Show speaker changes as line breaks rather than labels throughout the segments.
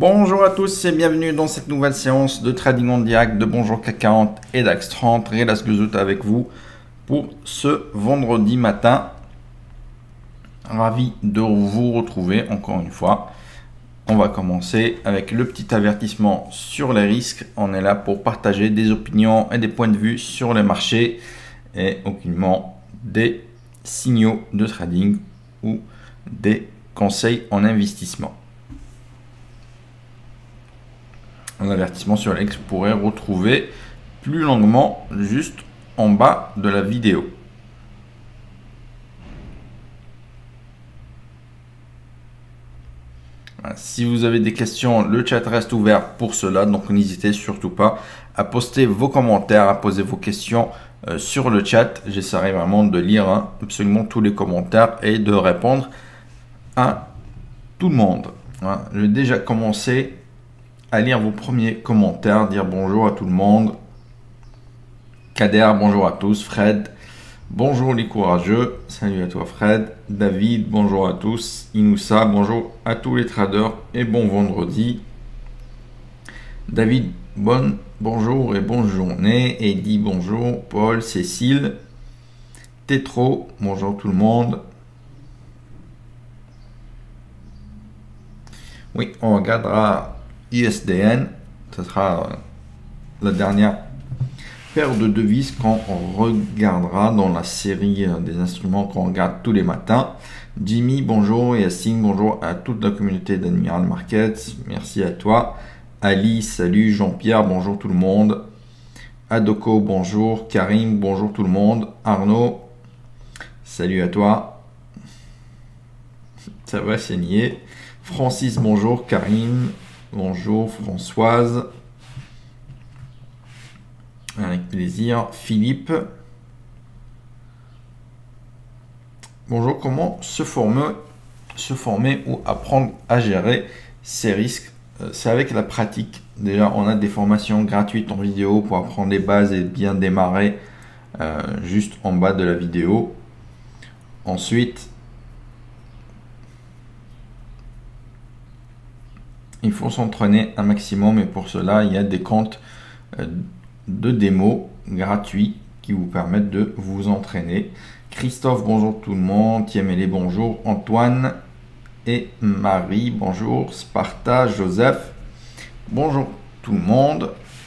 Bonjour à tous et bienvenue dans cette nouvelle séance de trading en direct de Bonjour CAC 40 et DAX 30. Relas Guzut avec vous pour ce vendredi matin. Ravi de vous retrouver encore une fois. On va commencer avec le petit avertissement sur les risques. On est là pour partager des opinions et des points de vue sur les marchés et aucunement des signaux de trading ou des conseils en investissement. Un avertissement sur lequel vous pourrez retrouver plus longuement juste en bas de la vidéo. Si vous avez des questions, le chat reste ouvert pour cela, donc n'hésitez surtout pas à poster vos commentaires, à poser vos questions sur le chat. J'essaierai vraiment de lire absolument tous les commentaires et de répondre à tout le monde. Je vais déjà commencer à lire vos premiers commentaires, dire bonjour à tout le monde. Kader, bonjour à tous. Fred, bonjour les courageux. Salut à toi Fred. David, bonjour à tous. Inoussa, bonjour à tous les traders et bon vendredi. David, bonjour et bonne journée. Eddie, bonjour. Paul, Cécile. Tétro, bonjour tout le monde. Oui, on regardera ISDN, ce sera la dernière paire de devises qu'on regardera dans la série des instruments qu'on regarde tous les matins. Jimmy, bonjour. Yassine, bonjour à toute la communauté d'Admiral Markets. Merci à toi. Ali, salut. Jean-Pierre, bonjour tout le monde. Adoko, bonjour. Karim, bonjour tout le monde. Arnaud, salut à toi. Ça va saigner. Francis, bonjour. Karim, bonjour. Françoise. Avec plaisir. Philippe. Bonjour, comment se former ou apprendre à gérer ces risques? C'est avec la pratique. Déjà, on a des formations gratuites en vidéo pour apprendre les bases et bien démarrer juste en bas de la vidéo. Ensuite, il faut s'entraîner un maximum et pour cela, il y a des comptes de démo gratuits qui vous permettent de vous entraîner. Christophe, bonjour tout le monde. Tiemele, bonjour. Antoine et Marie, bonjour. Sparta, Joseph, bonjour tout le monde.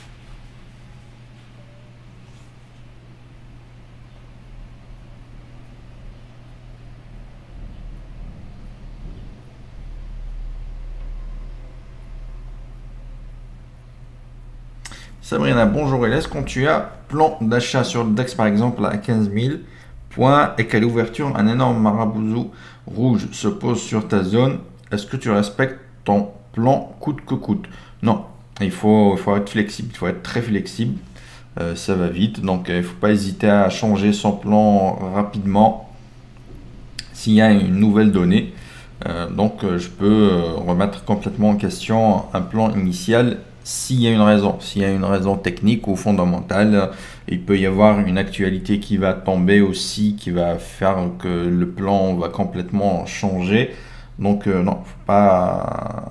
Sabrina, bonjour. Et est-ce quand tu as plan d'achat sur le DAX par exemple à 15 000 points et qu'à l'ouverture un énorme maraboutou rouge se pose sur ta zone, est-ce que tu respectes ton plan coûte que coûte? Non, il faut être flexible, il faut être très flexible, ça va vite, donc il ne faut pas hésiter à changer son plan rapidement s'il y a une nouvelle donnée. Donc je peux remettre complètement en question un plan initial s'il y a une raison technique ou fondamentale. Il peut y avoir une actualité qui va tomber aussi, qui va faire que le plan va complètement changer. Donc non, faut pas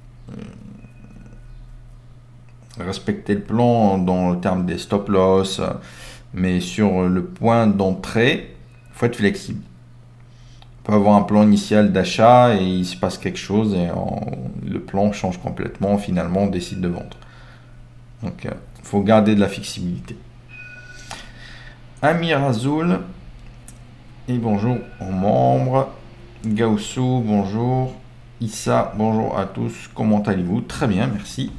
respecter le plan dans le terme des stop loss, mais sur le point d'entrée, il faut être flexible. On peut avoir un plan initial d'achat et il se passe quelque chose et le plan change complètement. Finalement, on décide de vendre. Donc, il faut garder de la flexibilité. Amir Azoul, et bonjour aux membres. Gaussou, bonjour. Issa, bonjour à tous. Comment allez-vous? Très bien, merci.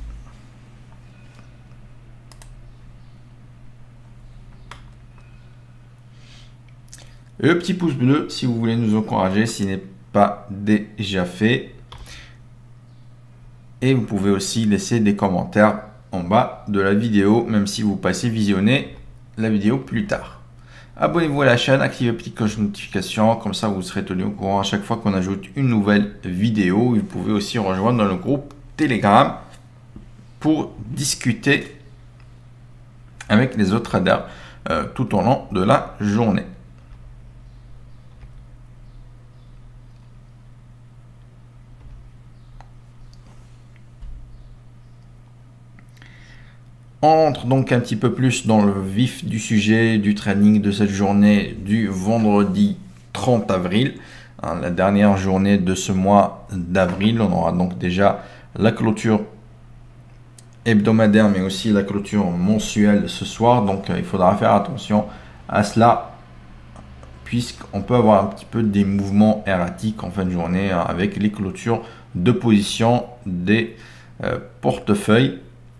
Le petit pouce bleu si vous voulez nous encourager, s'il n'est pas déjà fait. Et vous pouvez aussi laisser des commentaires en bas de la vidéo, même si vous passez visionner la vidéo plus tard. Abonnez-vous à la chaîne, activez la petite cloche de notification, comme ça vous serez tenu au courant à chaque fois qu'on ajoute une nouvelle vidéo. Vous pouvez aussi rejoindre le groupe Telegram pour discuter avec les autres traders tout au long de la journée. On entre donc un petit peu plus dans le vif du sujet du trading de cette journée du vendredi 30 avril, la dernière journée de ce mois d'avril. On aura donc déjà la clôture hebdomadaire mais aussi la clôture mensuelle ce soir. Donc il faudra faire attention à cela puisqu'on peut avoir un petit peu des mouvements erratiques en fin de journée avec les clôtures de position des portefeuilles.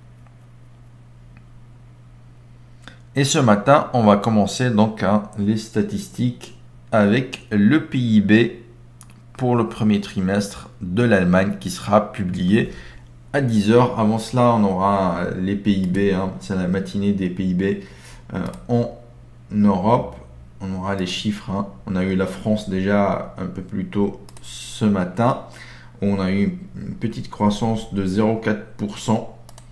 Et ce matin, on va commencer donc les statistiques avec le PIB pour le premier trimestre de l'Allemagne qui sera publié à 10 h. Avant cela, on aura les PIB, c'est la matinée des PIB en Europe. On aura les chiffres. On a eu la France déjà un peu plus tôt ce matin. On a eu une petite croissance de 0,4%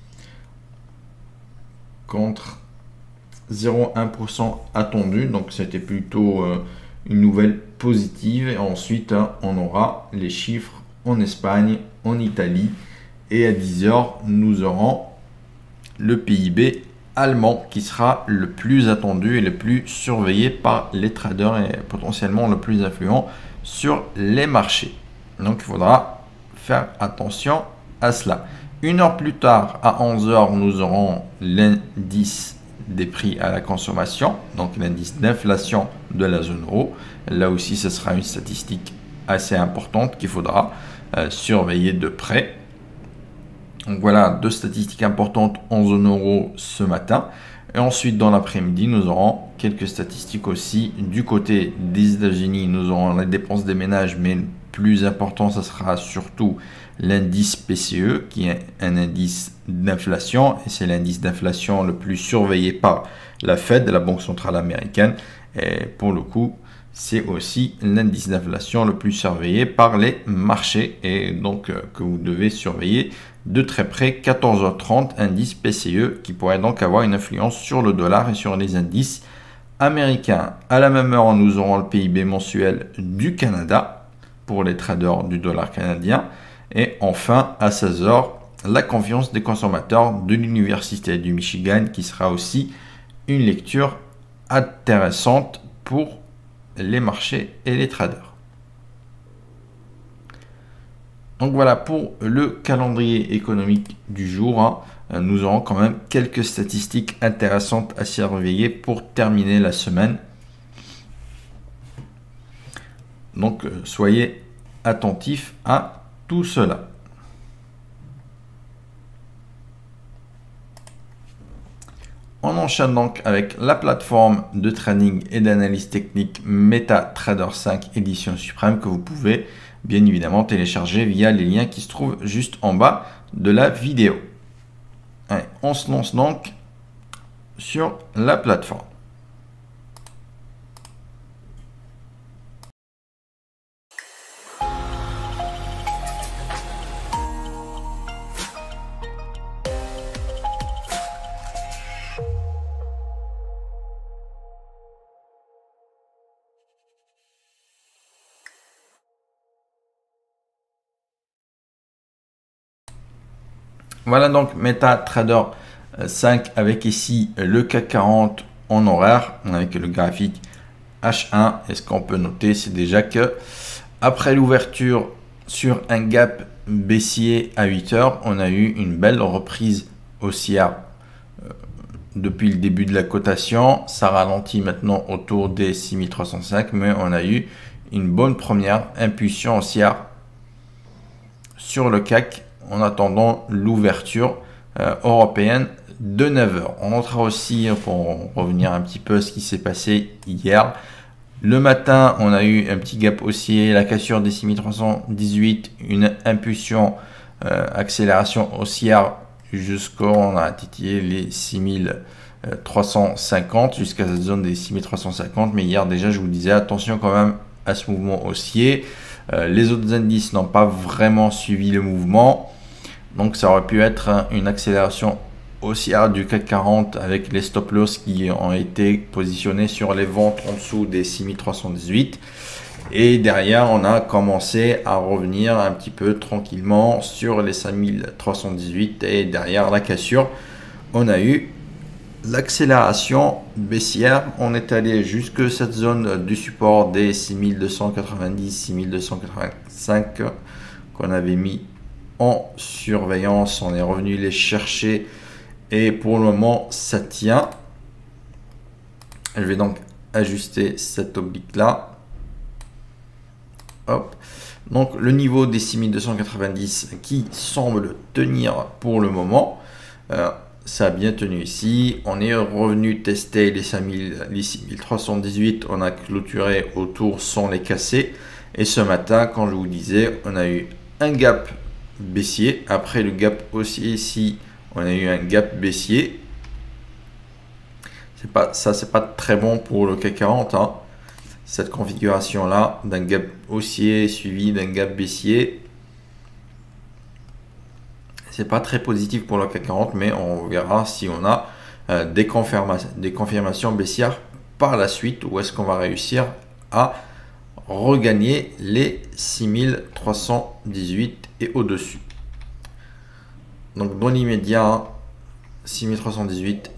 contre 0,1% attendu, donc c'était plutôt une nouvelle positive. Et ensuite, on aura les chiffres en Espagne, en Italie, et à 10 h, nous aurons le PIB allemand qui sera le plus attendu et le plus surveillé par les traders et potentiellement le plus influent sur les marchés. Donc il faudra faire attention à cela. Une heure plus tard, à 11 h, nous aurons l'indice des prix à la consommation, donc l'indice d'inflation de la zone euro. Là aussi, ce sera une statistique assez importante qu'il faudra surveiller de près. Donc voilà, deux statistiques importantes en zone euro ce matin. Et ensuite, dans l'après-midi, nous aurons quelques statistiques aussi du côté des États-Unis. Nous aurons les dépenses des ménages, mais le plus important, ce sera surtout l'indice PCE, qui est un indice d'inflation. Et c'est l'indice d'inflation le plus surveillé par la Fed, la Banque centrale américaine. Et pour le coup, c'est aussi l'indice d'inflation le plus surveillé par les marchés. Et donc, que vous devez surveiller de très près. 14 h 30, indice PCE, qui pourrait donc avoir une influence sur le dollar et sur les indices américains. À la même heure, nous aurons le PIB mensuel du Canada pour les traders du dollar canadien. Et enfin, à 16 h, la confiance des consommateurs de l'Université du Michigan, qui sera aussi une lecture intéressante pour les marchés et les traders. Donc voilà pour le calendrier économique du jour. Nous aurons quand même quelques statistiques intéressantes à surveiller pour terminer la semaine. Donc soyez attentifs à tout cela. On enchaîne donc avec la plateforme de trading et d'analyse technique MetaTrader 5 édition suprême que vous pouvez bien évidemment télécharger via les liens qui se trouvent juste en bas de la vidéo. Allez, on se lance donc sur la plateforme. Voilà donc MetaTrader 5 avec ici le CAC 40 en horaire avec le graphique H1. Et ce qu'on peut noter, c'est déjà que après l'ouverture sur un gap baissier à 8 h, on a eu une belle reprise haussière depuis le début de la cotation. Ça ralentit maintenant autour des 6305, mais on a eu une bonne première impulsion haussière sur le CAC en attendant l'ouverture européenne de 9 h. On notera aussi, pour revenir un petit peu à ce qui s'est passé hier, le matin, on a eu un petit gap haussier, la cassure des 6318, une impulsion, accélération haussière jusqu'au, on a titillé les 6350 jusqu'à cette zone des 6350. Mais hier déjà, je vous disais attention quand même à ce mouvement haussier. Les autres indices n'ont pas vraiment suivi le mouvement. Donc ça aurait pu être une accélération haussière du CAC 40 avec les stop loss qui ont été positionnés sur les ventes en dessous des 6318. Et derrière, on a commencé à revenir un petit peu tranquillement sur les 5318 et derrière la cassure on a eu l'accélération baissière. On est allé jusque cette zone du support des 6290, 6285 qu'on avait mis en surveillance. On est revenu les chercher et pour le moment ça tient. Je vais donc ajuster cette oblique là. Hop. Donc le niveau des 6290 qui semble tenir pour le moment. Ça a bien tenu ici. On est revenu tester les 6318. On a clôturé autour sans les casser. Et ce matin, quand je vous disais, on a eu un gap baissier. Après le gap haussier ici, on a eu un gap baissier. C'est pas très bon pour le CAC 40. Hein. Cette configuration là d'un gap haussier suivi d'un gap baissier. C'est pas très positif pour le CAC 40, mais on verra si on a des confirmations baissières par la suite, ou est-ce qu'on va réussir à regagner les 6318 et au-dessus. Donc dans l'immédiat, 6318,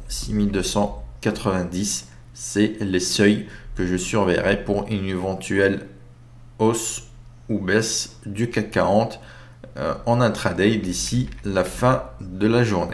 6290, c'est les seuils que je surveillerai pour une éventuelle hausse ou baisse du CAC 40 en intraday d'ici la fin de la journée.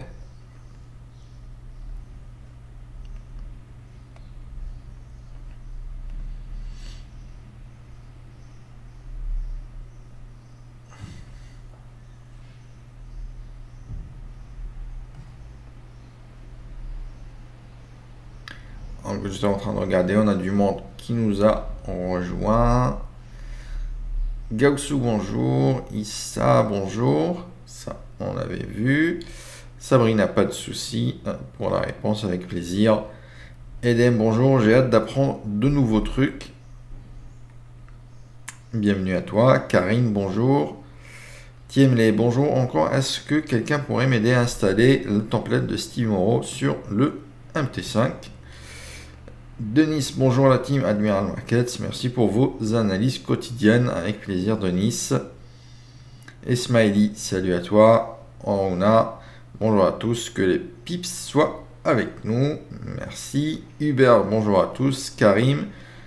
Donc, je suis en train de regarder, on a du monde qui nous a rejoint. Gaussou, bonjour. Issa, bonjour. Ça, on l'avait vu. Sabrina, pas de souci pour la réponse, avec plaisir. Edem, bonjour. J'ai hâte d'apprendre de nouveaux trucs. Bienvenue à toi. Karine, bonjour. Tiemley, bonjour encore. Est-ce que quelqu'un pourrait m'aider à installer le template de Steve Moreau sur le MT5? Denis, bonjour la team Admiral Markets, merci pour vos analyses quotidiennes, avec plaisir Denis. Et Smiley, salut à toi. On a bonjour à tous, que les pips soient avec nous, merci. Hubert, bonjour à tous. Karim,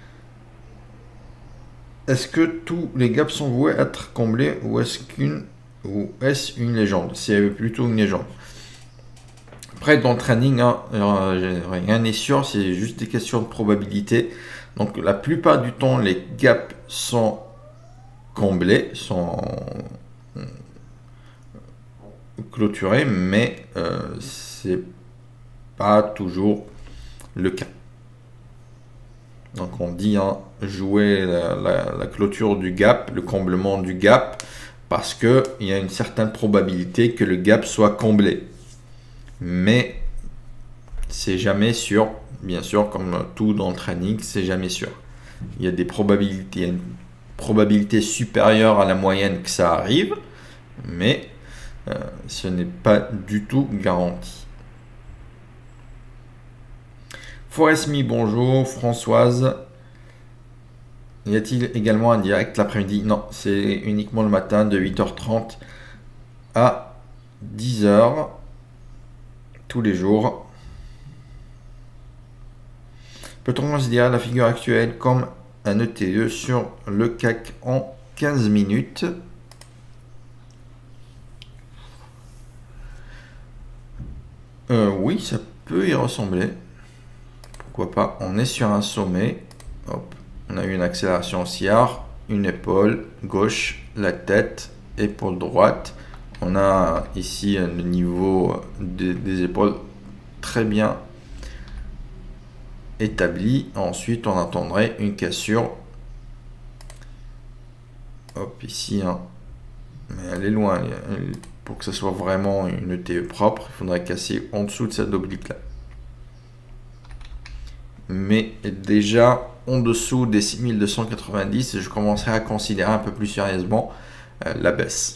est-ce que tous les gaps sont voués à être comblés ou est-ce une légende? C'est plutôt une légende. Après, dans le training, hein, rien n'est sûr, c'est juste des questions de probabilité. Donc, la plupart du temps, les gaps sont comblés, sont clôturés, mais c'est pas toujours le cas. Donc, on dit hein, jouer la clôture du gap, le comblement du gap, parce qu'il y a une certaine probabilité que le gap soit comblé. Mais c'est jamais sûr, bien sûr, comme tout dans le training, c'est jamais sûr. Il y a des probabilités, une probabilité supérieure à la moyenne que ça arrive, mais ce n'est pas du tout garanti. Forestmi, bonjour. Françoise, y a-t-il également un direct l'après-midi? Non, c'est uniquement le matin de 8h30 à 10h. Tous les jours. Peut-on considérer la figure actuelle comme un ETE sur le CAC en 15 minutes? Oui, ça peut y ressembler. Pourquoi pas? On est sur un sommet. Hop. On a eu une accélération haussière, une épaule gauche, la tête, épaule droite. On a ici le niveau des épaules très bien établi. Ensuite, on attendrait une cassure. Hop, ici. Hein. Mais elle est loin. Pour que ce soit vraiment une ETE propre, il faudrait casser en dessous de cette oblique-là. Mais déjà, en dessous des 6290, je commencerai à considérer un peu plus sérieusement la baisse.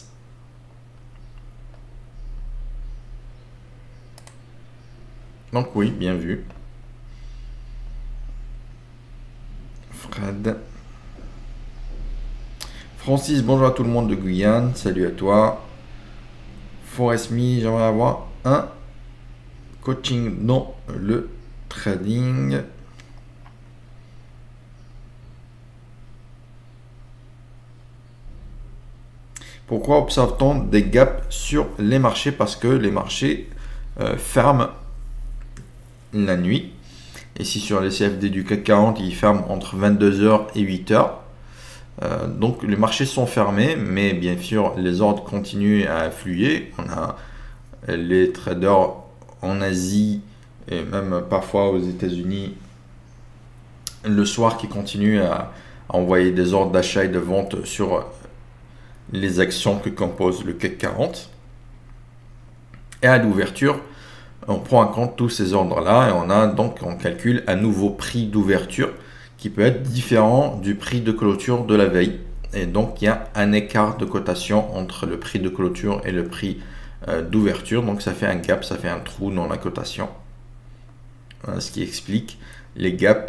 Donc oui, bien vu. Fred. Francis, bonjour à tout le monde de Guyane. Salut à toi. Forestmi, j'aimerais avoir un coaching dans le trading. Pourquoi observe-t-on des gaps sur les marchés? Parce que les marchés ferment la nuit. Ici sur les CFD du CAC 40, ils ferment entre 22h et 8h. Donc les marchés sont fermés, mais bien sûr les ordres continuent à affluer. On a les traders en Asie et même parfois aux États-Unis le soir qui continuent à envoyer des ordres d'achat et de vente sur les actions que compose le CAC 40. Et à l'ouverture, on prend en compte tous ces ordres-là et on calcule un nouveau prix d'ouverture qui peut être différent du prix de clôture de la veille. Et donc, il y a un écart de cotation entre le prix de clôture et le prix d'ouverture. Donc, ça fait un gap, ça fait un trou dans la cotation. Voilà ce qui explique les gaps.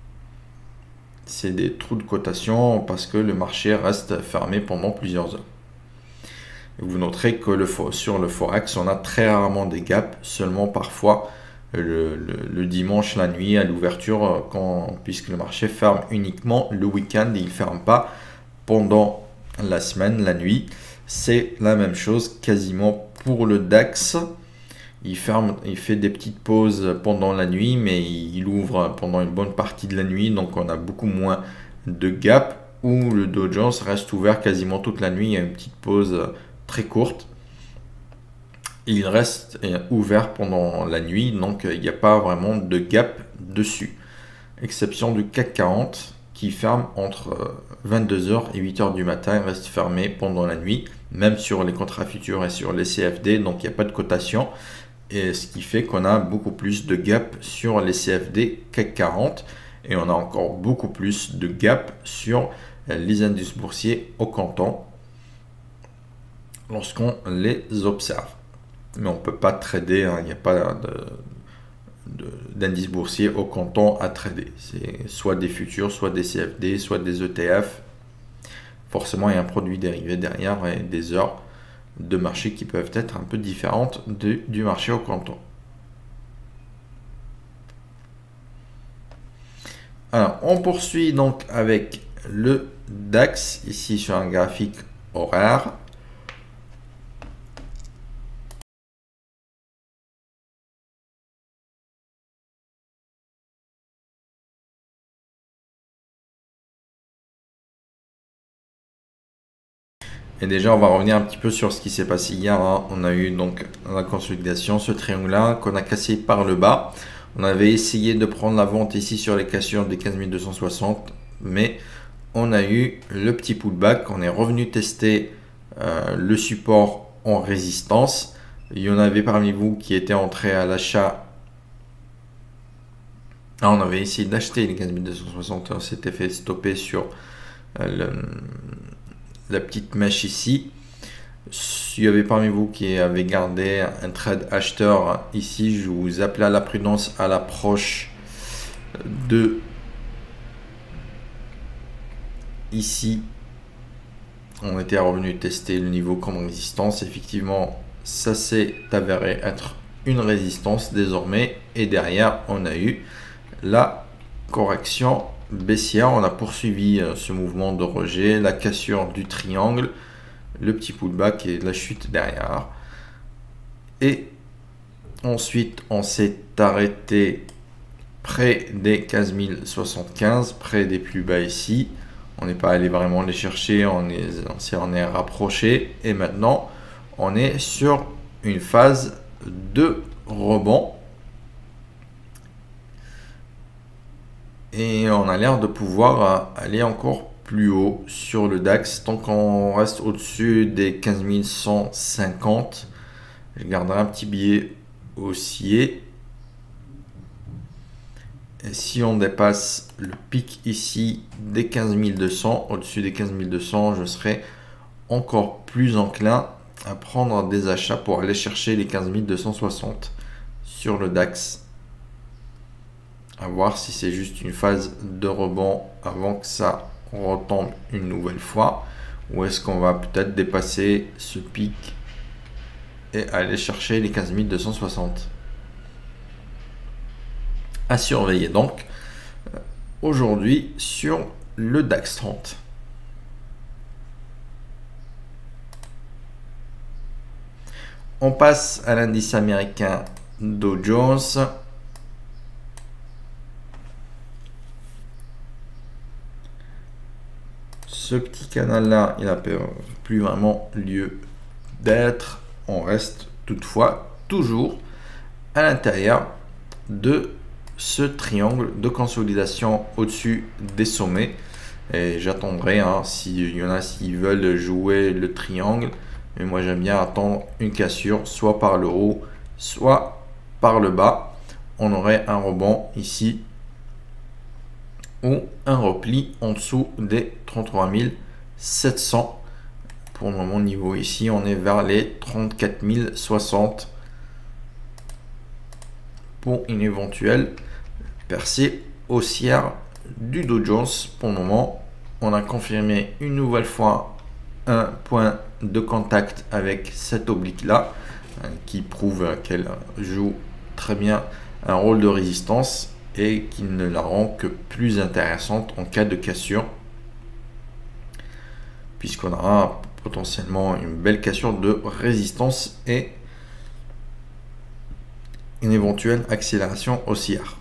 C'est des trous de cotation parce que le marché reste fermé pendant plusieurs heures. Vous noterez que sur le Forex, on a très rarement des gaps, seulement parfois le dimanche, la nuit, à l'ouverture, puisque le marché ferme uniquement le week-end et il ne ferme pas pendant la semaine, la nuit. C'est la même chose quasiment pour le DAX. Il fait des petites pauses pendant la nuit, mais il ouvre pendant une bonne partie de la nuit, donc on a beaucoup moins de gaps, où le Dow Jones reste ouvert quasiment toute la nuit. Il y a une petite pause très courte. Il reste ouvert pendant la nuit, donc il n'y a pas vraiment de gap dessus. Exception du CAC 40 qui ferme entre 22h et 8h du matin, il reste fermé pendant la nuit, même sur les contrats futurs et sur les CFD, donc il n'y a pas de cotation. Et ce qui fait qu'on a beaucoup plus de gap sur les CFD CAC 40 et on a encore beaucoup plus de gap sur les indices boursiers au canton lorsqu'on les observe. Mais on ne peut pas trader, il n'y a pas d'indice boursier au canton à trader. C'est soit des futurs, soit des CFD, soit des ETF. Forcément, il y a un produit dérivé derrière et des heures de marché qui peuvent être un peu différentes du marché au canton. Alors, on poursuit donc avec le DAX, ici sur un graphique horaire. Et déjà, on va revenir un petit peu sur ce qui s'est passé hier. On a eu donc la consolidation, ce triangle-là qu'on a cassé par le bas. On avait essayé de prendre la vente ici sur les cassures des 15 260, mais on a eu le petit pullback. On est revenu tester le support en résistance. Il y en avait parmi vous qui étaient entrés à l'achat. On avait essayé d'acheter les 15 260, on s'était fait stopper sur la petite mèche ici. S'il y avait parmi vous qui avez gardé un trade acheteur ici, je vous appelle à la prudence à l'approche de ici. On était revenu tester le niveau comme résistance. Effectivement, ça s'est avéré être une résistance désormais. Et derrière, on a eu la correction baissière. On a poursuivi ce mouvement de rejet, la cassure du triangle, le petit pullback et la chute derrière. Et ensuite, on s'est arrêté près des 15 075, près des plus bas ici. On n'est pas allé vraiment les chercher, on est rapproché. Et maintenant, on est sur une phase de rebond. Et on a l'air de pouvoir aller encore plus haut sur le DAX. Tant qu'on reste au-dessus des 15 150, je garderai un petit billet haussier. Et si on dépasse le pic ici des 15 200, au-dessus des 15 200, je serai encore plus enclin à prendre des achats pour aller chercher les 15 260 sur le DAX. À voir si c'est juste une phase de rebond avant que ça retombe une nouvelle fois, ou est-ce qu'on va peut-être dépasser ce pic et aller chercher les 15 260. à surveiller donc aujourd'hui sur le DAX 30. On passe à l'indice américain Dow Jones. Ce petit canal-là, il n'a plus vraiment lieu d'être. On reste toutefois toujours à l'intérieur de ce triangle de consolidation au-dessus des sommets. Et j'attendrai, s'il y en a s'ils veulent jouer le triangle. Mais moi j'aime bien attendre une cassure, soit par le haut, soit par le bas. On aurait un rebond ici ou un repli en dessous des 33 700. Pour le moment, niveau ici, on est vers les 34 060 pour une éventuelle percée haussière du Dow Jones. Pour le moment, on a confirmé une nouvelle fois un point de contact avec cette oblique là qui prouve qu'elle joue très bien un rôle de résistance et qui ne la rend que plus intéressante en cas de cassure, puisqu'on aura potentiellement une belle cassure de résistance et une éventuelle accélération haussière.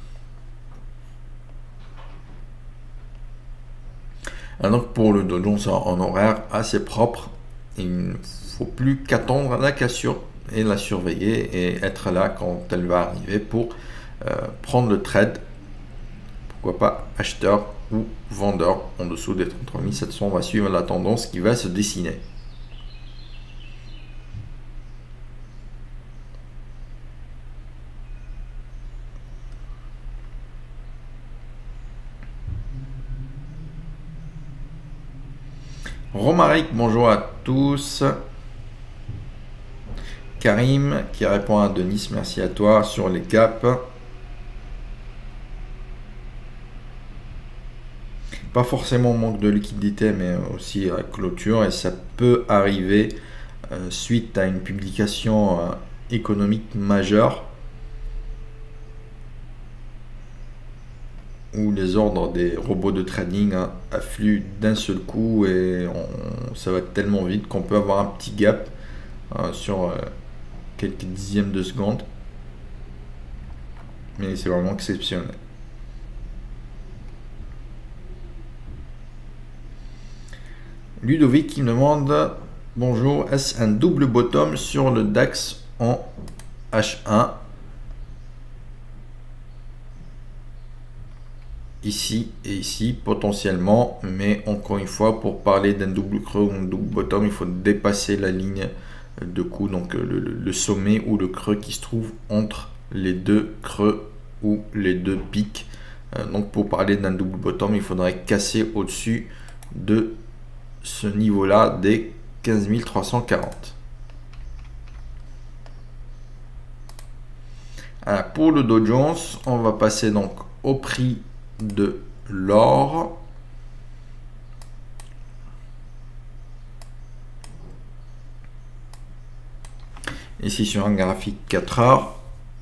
Donc pour le Dow Jones en horaire assez propre, il ne faut plus qu'attendre la cassure et la surveiller et être là quand elle va arriver pour prendre le trade. Pourquoi pas acheteur ou vendeur en dessous des 33 700. On va suivre la tendance qui va se dessiner. Romaric, bonjour à tous. Karim qui répond à Denis, merci à toi sur les gaps. Pas forcément manque de liquidité, mais aussi la clôture, et ça peut arriver suite à une publication économique majeure où les ordres des robots de trading affluent d'un seul coup et ça va tellement vite qu'on peut avoir un petit gap sur quelques dixièmes de seconde, mais c'est vraiment exceptionnel. Ludovic qui me demande bonjour, est-ce un double bottom sur le DAX en H1 ici et ici potentiellement, mais encore une fois, pour parler d'un double creux ou un double bottom, il faut dépasser la ligne de coup, donc le sommet ou le creux qui se trouve entre les deux creux ou les deux pics. Donc pour parler d'un double bottom, il faudrait casser au-dessus de ce niveau là des 15 340. Alors, pour le Dow Jones, on va passer donc au prix de l'or. Ici sur un graphique 4 heures.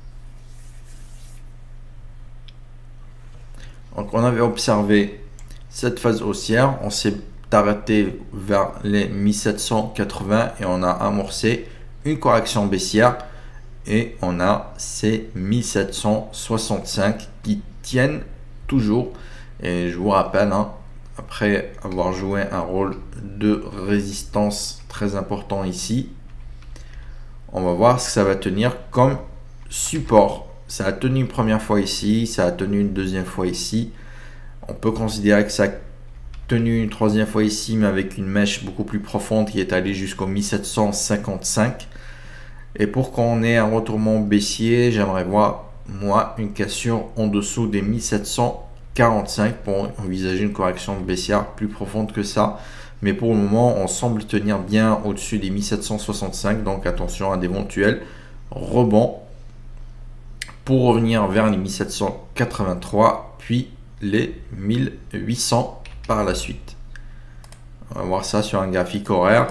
Donc on avait observé cette phase haussière, on s'est arrêté vers les 1780 et on a amorcé une correction baissière et on a ces 1765 qui tiennent toujours. Et je vous rappelle, après avoir joué un rôle de résistance très important ici, on va voir ce que ça va tenir comme support. Ça a tenu une première fois ici, ça a tenu une deuxième fois ici. On peut considérer que ça a tenu une troisième fois ici, mais avec une mèche beaucoup plus profonde qui est allée jusqu'au 1755. Et pour qu'on ait un retournement baissier, j'aimerais voir, moi, une cassure en dessous des 1745 pour envisager une correction baissière plus profonde que ça. Mais pour le moment, on semble tenir bien au-dessus des 1765. Donc attention à d'éventuels rebonds pour revenir vers les 1783, puis les 1800 par la suite. On va voir ça sur un graphique horaire.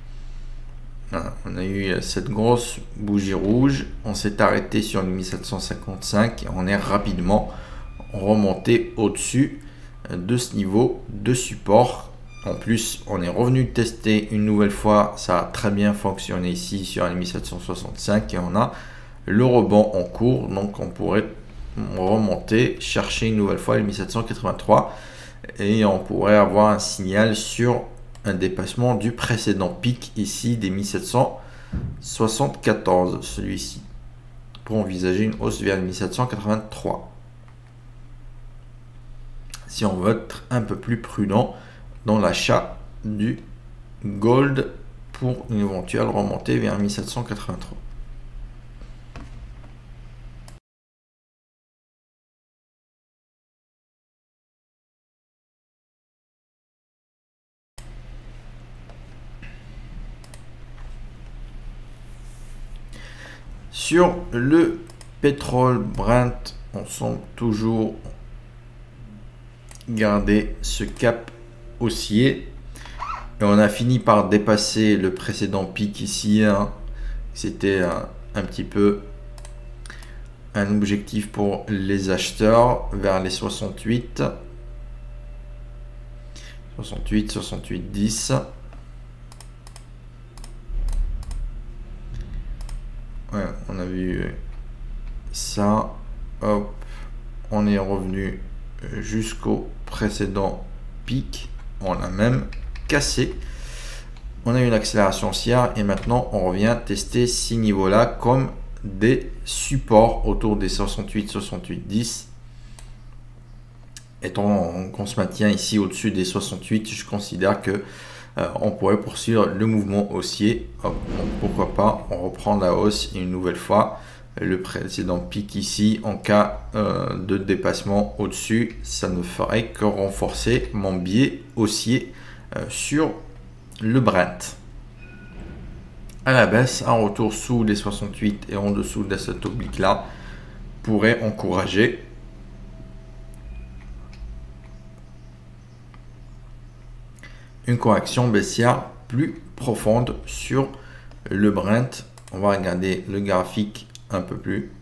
On a eu cette grosse bougie rouge, on s'est arrêté sur les 1755 et on est rapidement remonter au-dessus de ce niveau de support. En plus, on est revenu tester une nouvelle fois, ça a très bien fonctionné ici sur les 1765 et on a le rebond en cours, donc on pourrait remonter, chercher une nouvelle fois les 1783 et on pourrait avoir un signal sur un dépassement du précédent pic ici des 1774, celui-ci, pour envisager une hausse vers les 1783. Si on veut être un peu plus prudent dans l'achat du gold pour une éventuelle remontée vers 1783. Sur le pétrole Brent, on semble toujours garder ce cap haussier et on a fini par dépasser le précédent pic ici, hein. C'était un petit peu un objectif pour les acheteurs vers les 68 10. Ouais, on a vu ça, hop, on est revenu jusqu'au précédent pic, on a même cassé, on a eu une accélération haussière et maintenant on revient tester ces niveaux là comme des supports autour des 68 10. Étant qu'on se maintient ici au-dessus des 68, je considère que on pourrait poursuivre le mouvement haussier. Hop, donc pourquoi pas, on reprend la hausse une nouvelle fois. Le précédent pic ici, en cas de dépassement au-dessus, ça ne ferait que renforcer mon biais haussier sur le Brent. À la baisse, un retour sous les 68 et en dessous de cette oblique là pourrait encourager une correction baissière plus profonde sur le Brent. On va regarder le graphique un peu plus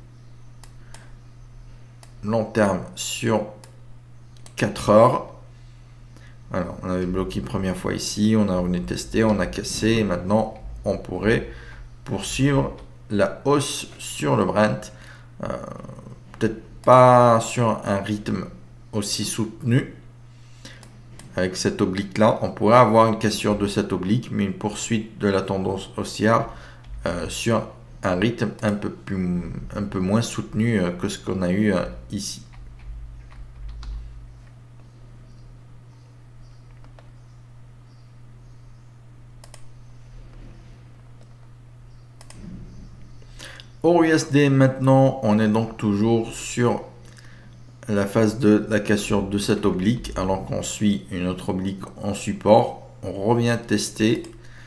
long terme sur 4 heures. Alors, on avait bloqué une première fois ici, on a revenu tester, on a cassé et maintenant on pourrait poursuivre la hausse sur le Brent. Peut-être pas sur un rythme aussi soutenu. Avec cette oblique là, on pourrait avoir une cassure de cette oblique, mais une poursuite de la tendance haussière sur un rythme un peu moins soutenu que ce qu'on a eu ici. Au USD maintenant, on est donc toujours sur la phase de la cassure de cette oblique, alors qu'on suit une autre oblique en support. On revient tester.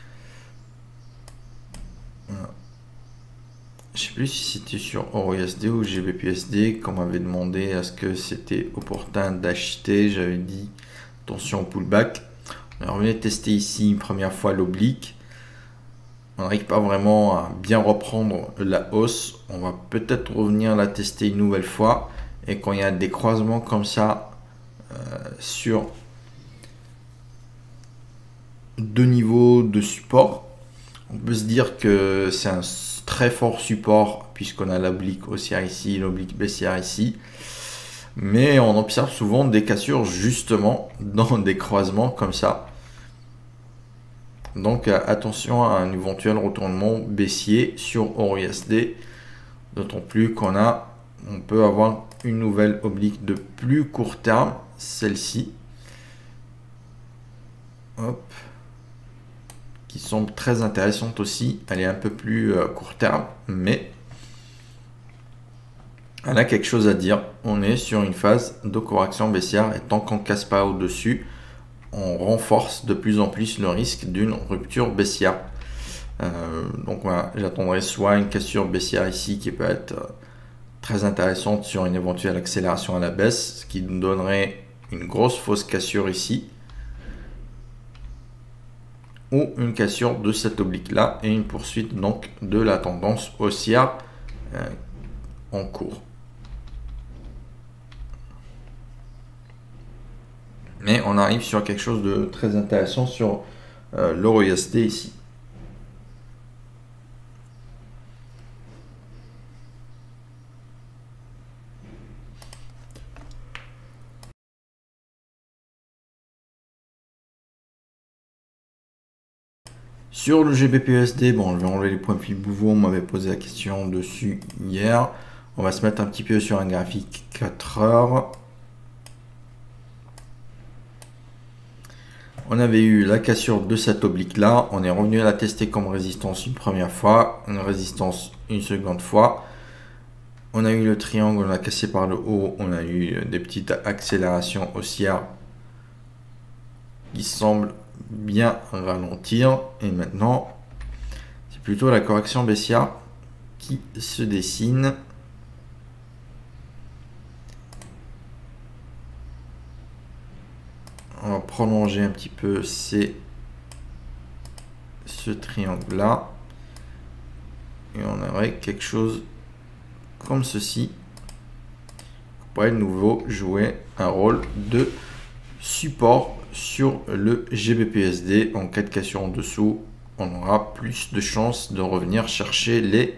Je sais plus si c'était sur EURUSD ou GBPUSD qu'on m'avait demandé est-ce que c'était opportun d'acheter. J'avais dit attention pullback. On revient tester ici une première fois l'oblique. On n'arrive pas vraiment à bien reprendre la hausse. On va peut-être revenir la tester une nouvelle fois. Et quand il y a des croisements comme ça sur deux niveaux de support, on peut se dire que c'est un très fort support puisqu'on a l'oblique haussière ici, l'oblique baissière ici. Mais on observe souvent des cassures justement dans des croisements comme ça. Donc attention à un éventuel retournement baissier sur EURUSD, d'autant plus on peut avoir une nouvelle oblique de plus court terme, celle-ci, qui semble très intéressante aussi. Elle est un peu plus court terme, mais elle a quelque chose à dire. On est sur une phase de correction baissière et tant qu'on ne casse pas au-dessus, on renforce de plus en plus le risque d'une rupture baissière. Donc voilà, j'attendrai soit une cassure baissière ici qui peut être très intéressante sur une éventuelle accélération à la baisse, ce qui nous donnerait une grosse fausse cassure ici, ou une cassure de cette oblique là et une poursuite donc de la tendance haussière en cours. Mais on arrive sur quelque chose de très intéressant sur l'euro USD ici. Sur le GBP/USD, bon, je vais enlever les points pivot, on m'avait posé la question dessus hier. On va se mettre un petit peu sur un graphique 4 heures. On avait eu la cassure de cette oblique là, on est revenu à la tester comme résistance une première fois, une résistance une seconde fois. On a eu le triangle, on a cassé par le haut, on a eu des petites accélérations haussières qui semblent bien ralentir. Et maintenant, c'est plutôt la correction baissière qui se dessine. On va prolonger un petit peu ce triangle là. Et on aurait quelque chose comme ceci. Qui pourrait de nouveau jouer un rôle de support sur le GBP/USD. En cas de cassure en dessous, on aura plus de chances de revenir chercher les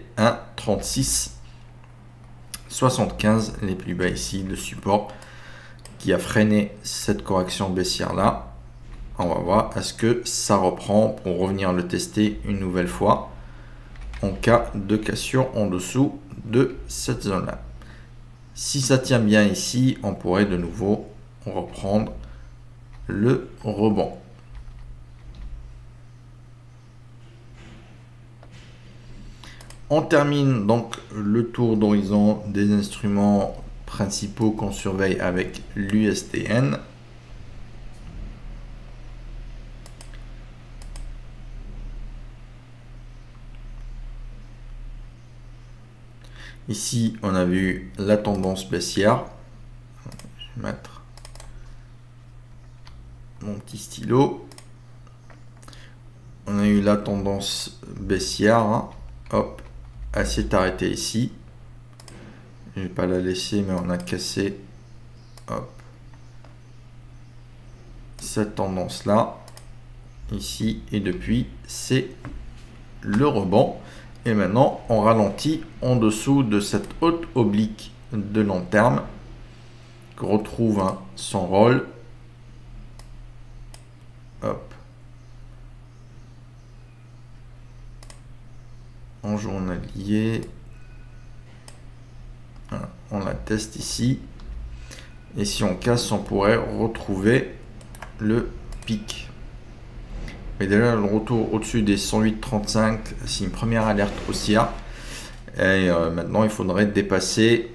1,3675 les plus bas ici, le support qui a freiné cette correction baissière là. On va voir est-ce que ça reprend pour revenir le tester une nouvelle fois en cas de cassure en dessous de cette zone là. Si ça tient bien ici, on pourrait de nouveau reprendre le rebond. On termine donc le tour d'horizon des instruments principaux qu'on surveille avec l'USDN. Ici, on a vu la tendance baissière. Je vais mettre mon petit stylo. On a eu la tendance baissière. Hein. Hop, elle s'est arrêtée ici. Je ne vais pas la laisser, mais on a cassé. Hop. Cette tendance là. Ici, et depuis, c'est le rebond. Et maintenant, on ralentit en dessous de cette haute oblique de long terme qui retrouve son rôle. Hop. En journalier. Voilà, on la teste ici. Et si on casse, on pourrait retrouver le pic. Mais déjà, le retour au-dessus des 108,35, c'est une première alerte haussière. Et maintenant, il faudrait dépasser.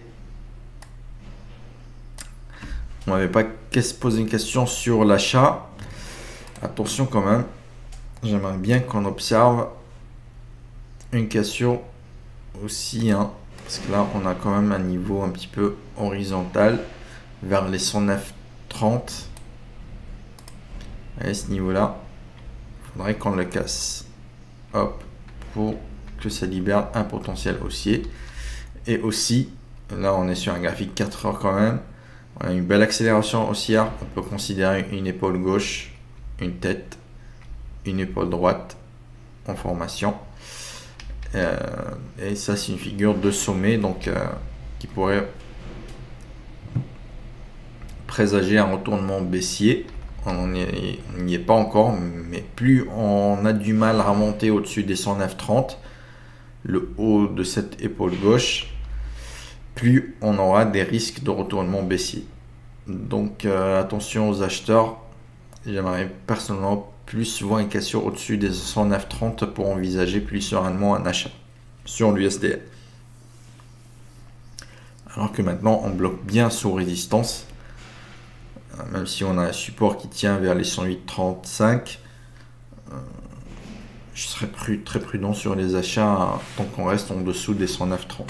On n'avait pas qu'à se poser une question sur l'achat. Attention quand même. J'aimerais bien qu'on observe une cassure aussi. Hein, parce que là, on a quand même un niveau un petit peu horizontal vers les 109,30. À ce niveau-là. Il faudrait qu'on le casse. Hop. Pour que ça libère un potentiel haussier. Et aussi, là on est sur un graphique 4 heures quand même. On a une belle accélération haussière. On peut considérer une épaule gauche, une tête, une épaule droite en formation. Et ça c'est une figure de sommet donc qui pourrait présager un retournement baissier. On n'y est pas encore, mais plus on a du mal à remonter au-dessus des 109,30, le haut de cette épaule gauche, plus on aura des risques de retournement baissier. Donc attention aux acheteurs, j'aimerais personnellement plus voir une cassure au-dessus des 109,30 pour envisager plus sereinement un achat sur l'USDN. Alors que maintenant on bloque bien sous résistance. Même si on a un support qui tient vers les 108,35, je serais très prudent sur les achats tant qu'on reste en dessous des 109,30.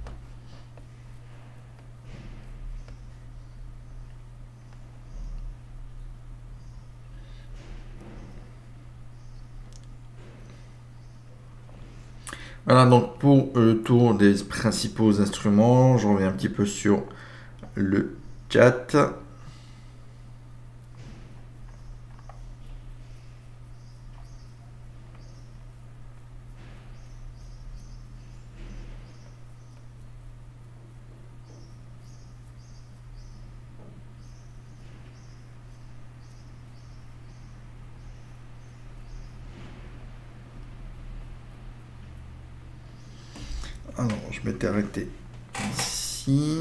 Voilà donc pour le tour des principaux instruments, je reviens un petit peu sur le chat. Alors, je m'étais arrêté ici.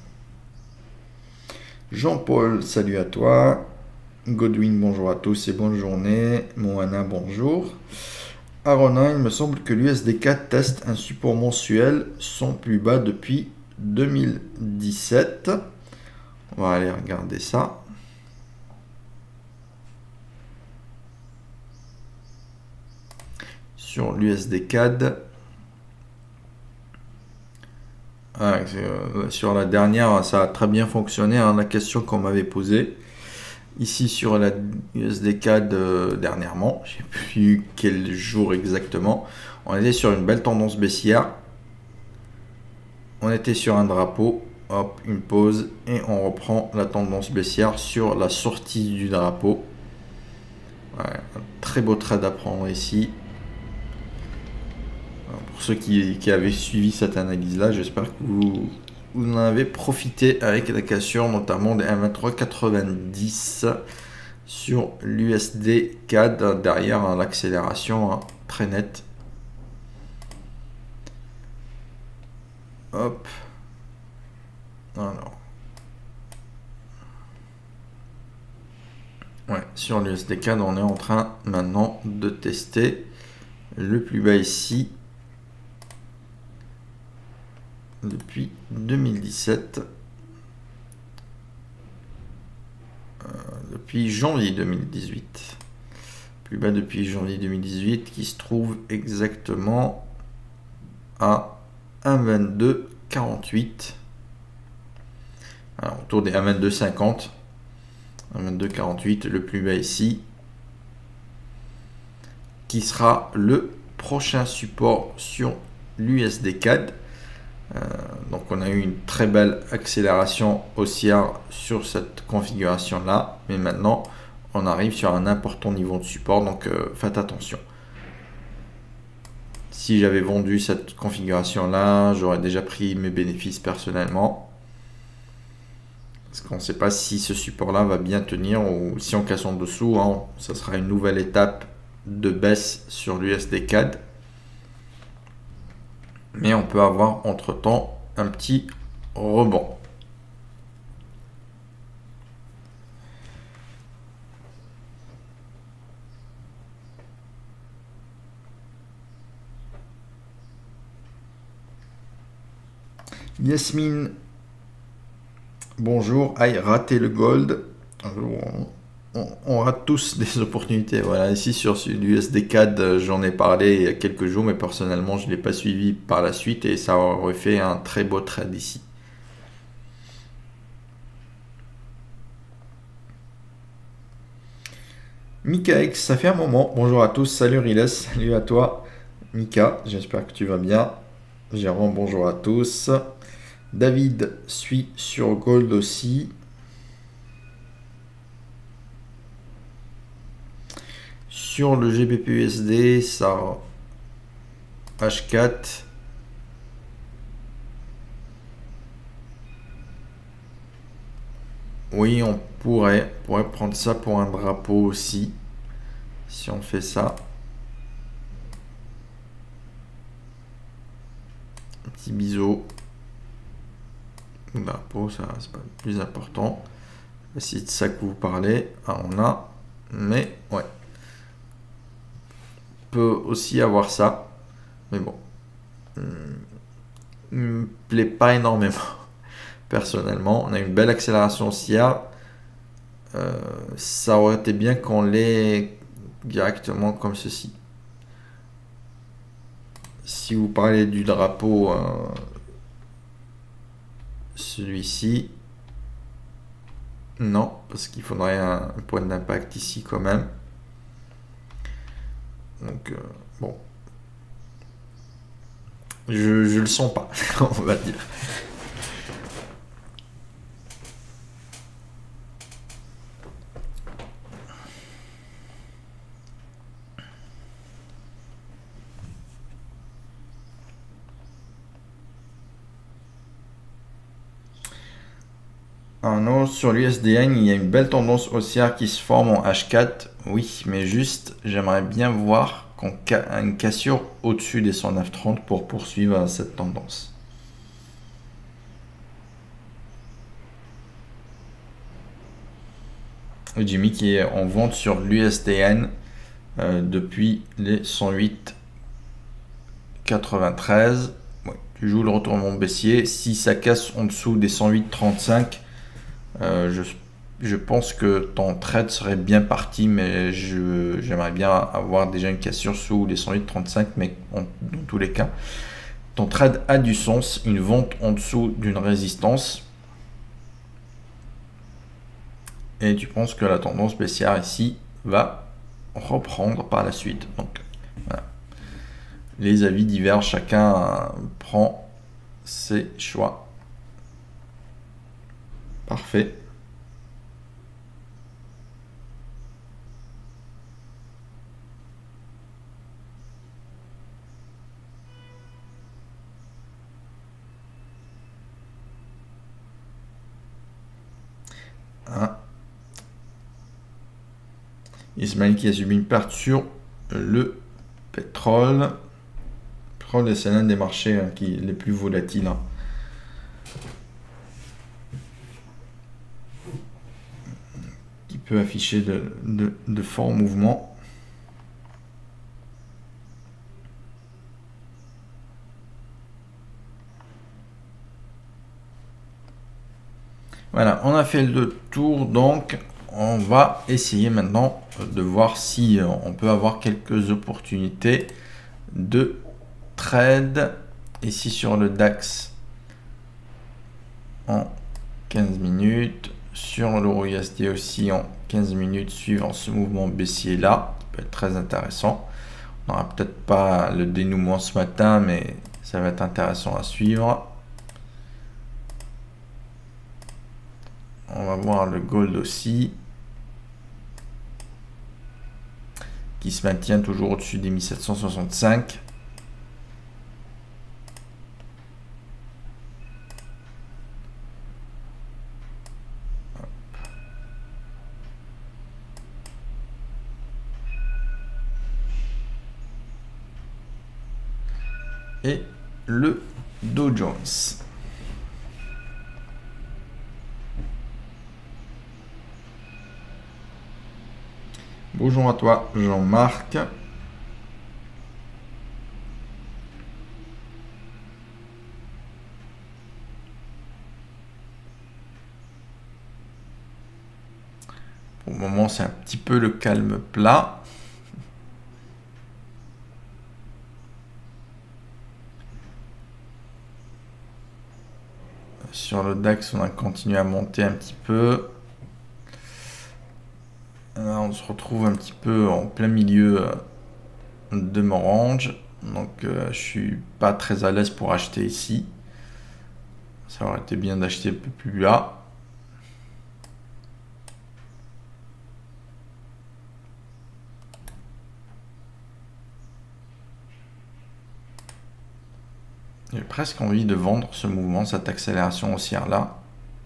Jean-Paul, salut à toi. Godwin, bonjour à tous et bonne journée. Moana, bonjour. Arona, il me semble que l'USD4 teste un support mensuel son plus bas depuis 2017. On va aller regarder ça. Sur l'USD4. Sur la dernière, ça a très bien fonctionné, hein, la question qu'on m'avait posée. Ici sur la USD4 dernièrement, je ne sais plus quel jour exactement, on était sur une belle tendance baissière. On était sur un drapeau, hop, une pause, et on reprend la tendance baissière sur la sortie du drapeau. Ouais, un très beau trade à prendre ici. Pour ceux qui avaient suivi cette analyse-là, j'espère que vous en avez profité avec la cassure, notamment des 1,2390 sur l'USD CAD, derrière l'accélération très nette. Hop. Alors. Ouais, sur l'USD CAD, on est en train maintenant de tester le plus bas ici. Depuis 2017, depuis janvier 2018, plus bas depuis janvier 2018, qui se trouve exactement à 1,2248, alors autour des 1,2250, 1,2248, le plus bas ici, qui sera le prochain support sur l'USD CAD. Donc on a eu une très belle accélération haussière sur cette configuration là, mais maintenant on arrive sur un important niveau de support, donc faites attention. Si j'avais vendu cette configuration là, j'aurais déjà pris mes bénéfices personnellement, parce qu'on ne sait pas si ce support là va bien tenir, ou si on casse en dessous, hein, ça sera une nouvelle étape de baisse sur l'USD CAD. Mais on peut avoir entre-temps un petit rebond. Yasmine, bonjour. Aïe, raté le gold. On rate tous des opportunités. Voilà, ici sur l'USD CAD, j'en ai parlé il y a quelques jours, mais personnellement, je ne l'ai pas suivi par la suite et ça aurait fait un très beau trade ici. Mika X, ça fait un moment. Bonjour à tous. Salut Riles, salut à toi. Mika, j'espère que tu vas bien. Jérôme, bonjour à tous. David suit sur Gold aussi. Sur le GBP/USD, ça H4. Oui, on pourrait prendre ça pour un drapeau aussi. Si on fait ça. Un petit biseau. Drapeau, ça c'est pas le plus important. Si c'est de ça que vous parlez, on a. Mais ouais. Peut aussi avoir ça, mais bon, me plaît pas énormément. Personnellement, on a une belle accélération haussière. Ça aurait été bien qu'on l'ait directement comme ceci. Si vous parlez du drapeau, celui-ci, non, parce qu'il faudrait un point d'impact ici quand même. Donc, bon, je le sens pas, on va dire. Non, sur l'USDN, il y a une belle tendance haussière qui se forme en H4. Oui, mais juste, j'aimerais bien voir une cassure au-dessus des 109,30 pour poursuivre cette tendance. Jimmy qui est en vente sur l'USDN depuis les 108,93. Ouais, tu joues le retournement baissier. Si ça casse en dessous des 108,35, je pense que ton trade serait bien parti, mais j'aimerais bien avoir déjà une cassure sous les 108,35, mais dans tous les cas, ton trade a du sens. Une vente en dessous d'une résistance. Et tu penses que la tendance baissière ici va reprendre par la suite. Donc, voilà. Les avis divergent, chacun prend ses choix. Parfait. Ismaël qui a subi une perte sur le pétrole. Pétrole, c'est l'un des marchés les plus volatiles. Qui peut afficher de forts mouvements. Voilà, on a fait le tour, donc on va essayer maintenant de voir si on peut avoir quelques opportunités de trade. Ici sur le DAX en 15 minutes, sur l'euro USD aussi en 15 minutes, suivant ce mouvement baissier là, qui peut être très intéressant. On n'aura peut-être pas le dénouement ce matin, mais ça va être intéressant à suivre. On va voir le gold aussi, qui se maintient toujours au-dessus des 1765. Et le Dow Jones. Bonjour à toi, Jean-Marc. Pour le moment, c'est un petit peu le calme plat. Sur le DAX, on a continué à monter un petit peu. Là, on se retrouve un petit peu en plein milieu de mon range. Donc, je suis pas très à l'aise pour acheter ici. Ça aurait été bien d'acheter un peu plus bas. J'ai presque envie de vendre ce mouvement, cette accélération haussière là.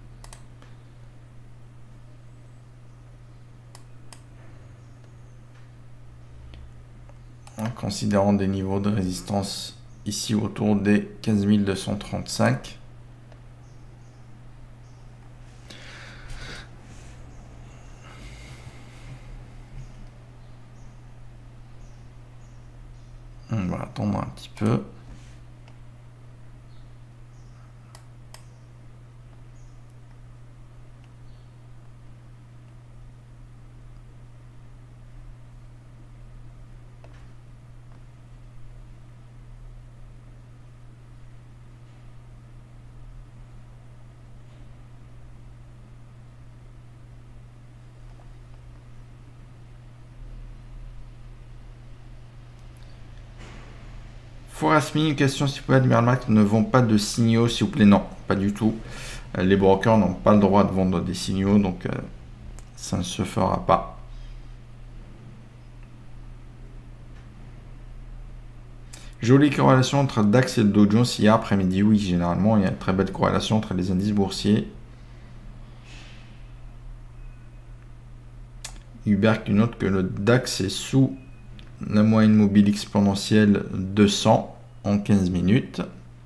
En considérant des niveaux de résistance ici autour des 15 235. On va attendre un petit peu. Forasmi, une question s'il vous plaît, Admiralmax, ne vend pas de signaux s'il vous plaît? Non, pas du tout. Les brokers n'ont pas le droit de vendre des signaux, donc ça ne se fera pas. Jolie corrélation entre DAX et le Dow Jones hier après-midi. Oui, généralement, il y a une très belle corrélation entre les indices boursiers. Hubert qui note que le DAX est sous la moyenne mobile exponentielle 200 en 15 minutes.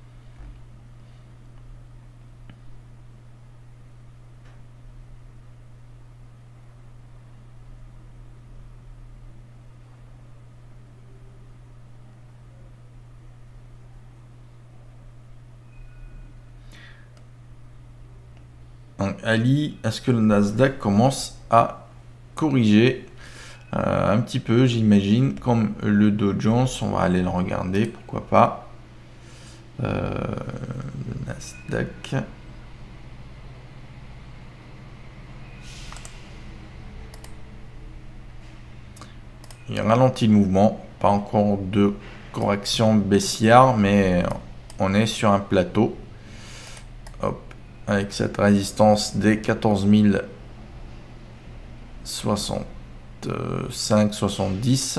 Donc, Ali, est-ce que le Nasdaq commence à corriger un petit peu, j'imagine, comme le Dow Jones? On va aller le regarder, pourquoi pas. Le Nasdaq. Il ralentit le mouvement, pas encore de correction baissière, mais on est sur un plateau. Hop, avec cette résistance des 14 065-70.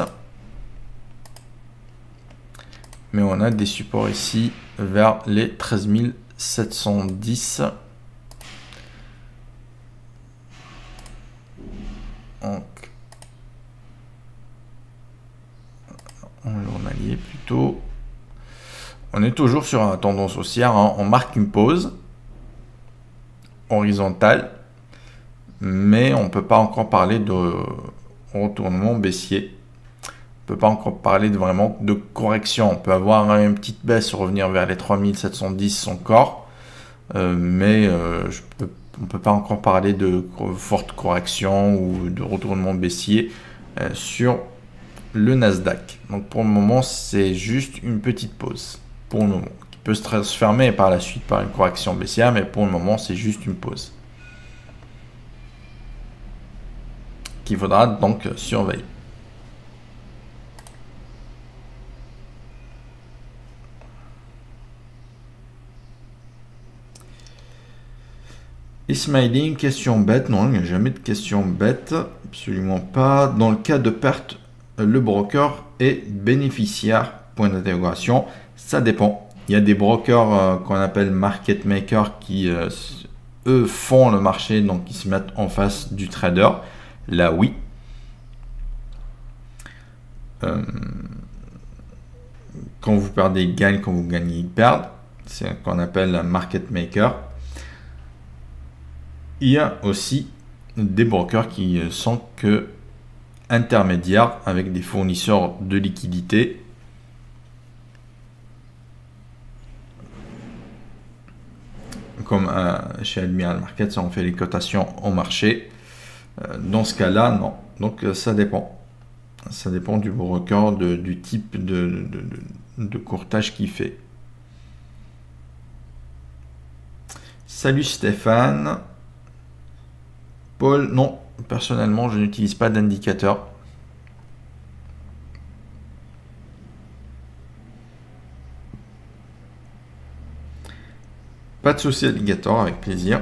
Mais on a des supports ici vers les 13 710. Donc, on journalier plutôt. On est toujours sur une tendance haussière, hein. On marque une pause horizontale, mais on ne peut pas encore parler de retournement baissier. On ne peut pas encore parler de vraiment de correction. On peut avoir une petite baisse, revenir vers les 3710 encore, mais on ne peut pas encore parler de forte correction ou de retournement baissier sur le Nasdaq. Donc pour le moment, c'est juste une petite pause. Pour le moment, qui peut se transformer par la suite par une correction baissière, mais pour le moment, c'est juste une pause qu'il faudra donc surveiller. Ismaili, une question bête? Non, il n'y a jamais de question bête, absolument pas. Dans le cas de perte, le broker est bénéficiaire? Point d'interrogation. Ça dépend. Il y a des brokers qu'on appelle market makers qui, eux, font le marché, donc ils se mettent en face du trader. Là, oui. Quand vous perdez, ils gagnent. Quand vous gagnez, ils perdent. C'est ce qu'on appelle un market maker. Il y a aussi des brokers qui sont que intermédiaires avec des fournisseurs de liquidités. Comme chez Admiral Markets, on fait les cotations au marché. Dans ce cas-là, non. Donc ça dépend. Ça dépend du broker, du type de courtage qu'il fait. Salut Stéphane. Paul, non, personnellement, je n'utilise pas d'indicateur. Pas de souci, alligator, avec plaisir.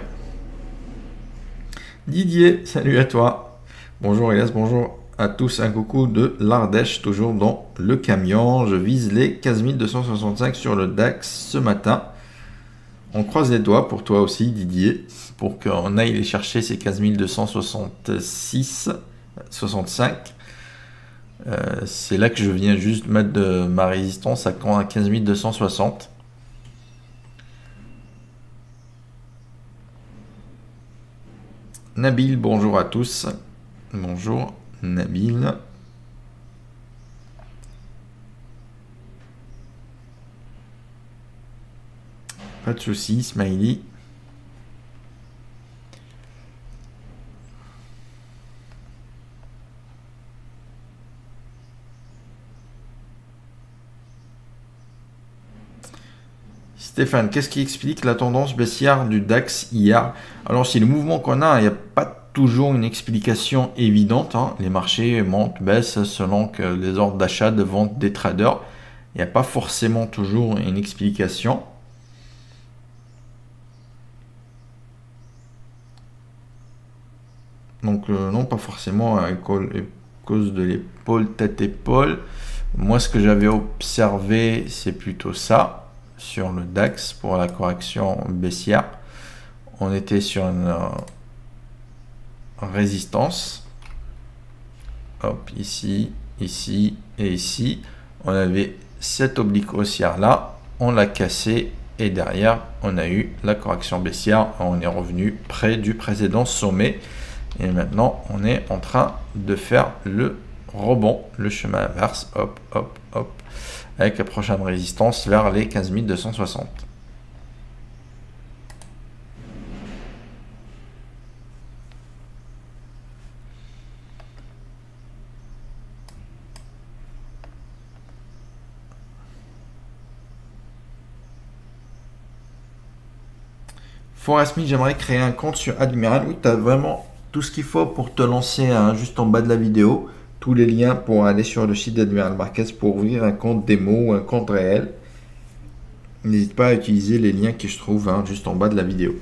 Didier, salut à toi. Bonjour Elias, bonjour à tous. Un coucou de l'Ardèche, toujours dans le camion. Je vise les 15 265 sur le DAX ce matin. On croise les doigts pour toi aussi, Didier, pour qu'on aille les chercher ces 15 265. C'est là que je viens juste mettre de ma résistance à 15 260. Nabil, bonjour à tous. Bonjour Nabil. Pas de soucis, Smiley. Stéphane, qu'est-ce qui explique la tendance baissière du DAX hier? Alors, si le mouvement qu'on a, il n'y a pas toujours une explication évidente, hein. Les marchés montent, baissent selon que les ordres d'achat, de vente des traders. Il n'y a pas forcément toujours une explication. Donc non, pas forcément à cause de l'épaule, tête-épaule. Moi, ce que j'avais observé, c'est plutôt ça sur le DAX pour la correction baissière. On était sur une résistance. Hop, ici, ici Et ici, on avait cette oblique haussière là, on l'a cassé et derrière, on a eu la correction baissière. On est revenu près du précédent sommet. Et maintenant, on est en train de faire le rebond, le chemin inverse, hop, hop, hop, avec la prochaine résistance vers les 15 260. Forest Smith, j'aimerais créer un compte sur Admiral. Oui, tu as vraiment tout ce qu'il faut pour te lancer, hein, juste en bas de la vidéo. Tous les liens pour aller sur le site d'Admiral Markets pour ouvrir un compte démo ou un compte réel. N'hésite pas à utiliser les liens qui se trouvent, hein, juste en bas de la vidéo.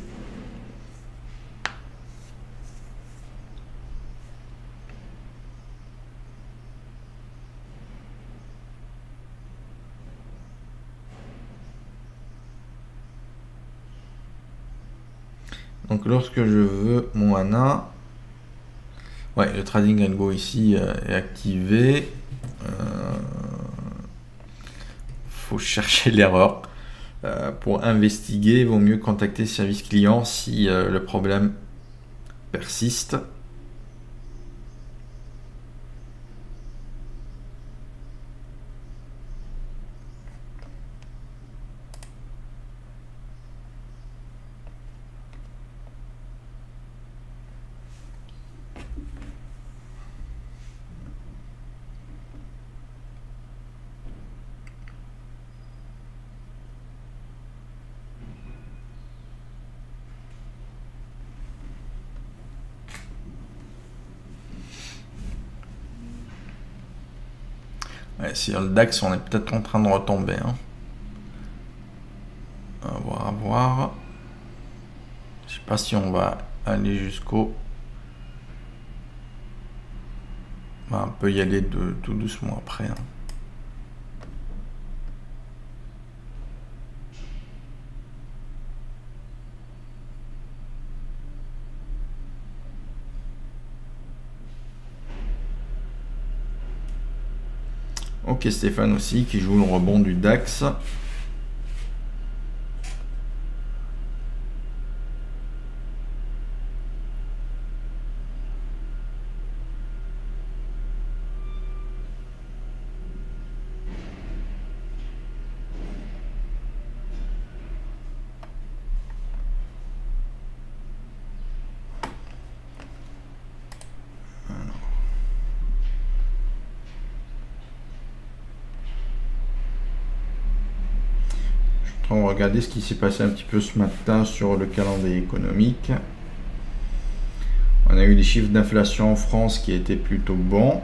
Donc lorsque je veux mon ANA, ouais, le Trading and Go ici est activé. Faut chercher l'erreur. Pour investiguer, il vaut mieux contacter le service client si le problème persiste. Ouais, sur le DAX, on est peut-être en train de retomber. Hein. À voir, à voir. Je sais pas si on va aller jusqu'au... On peut y aller tout doucement après. Hein. Ok, Stéphane aussi qui joue le rebond du DAX. On va regarder ce qui s'est passé un petit peu ce matin sur le calendrier économique. On a eu les chiffres d'inflation en France qui étaient plutôt bons.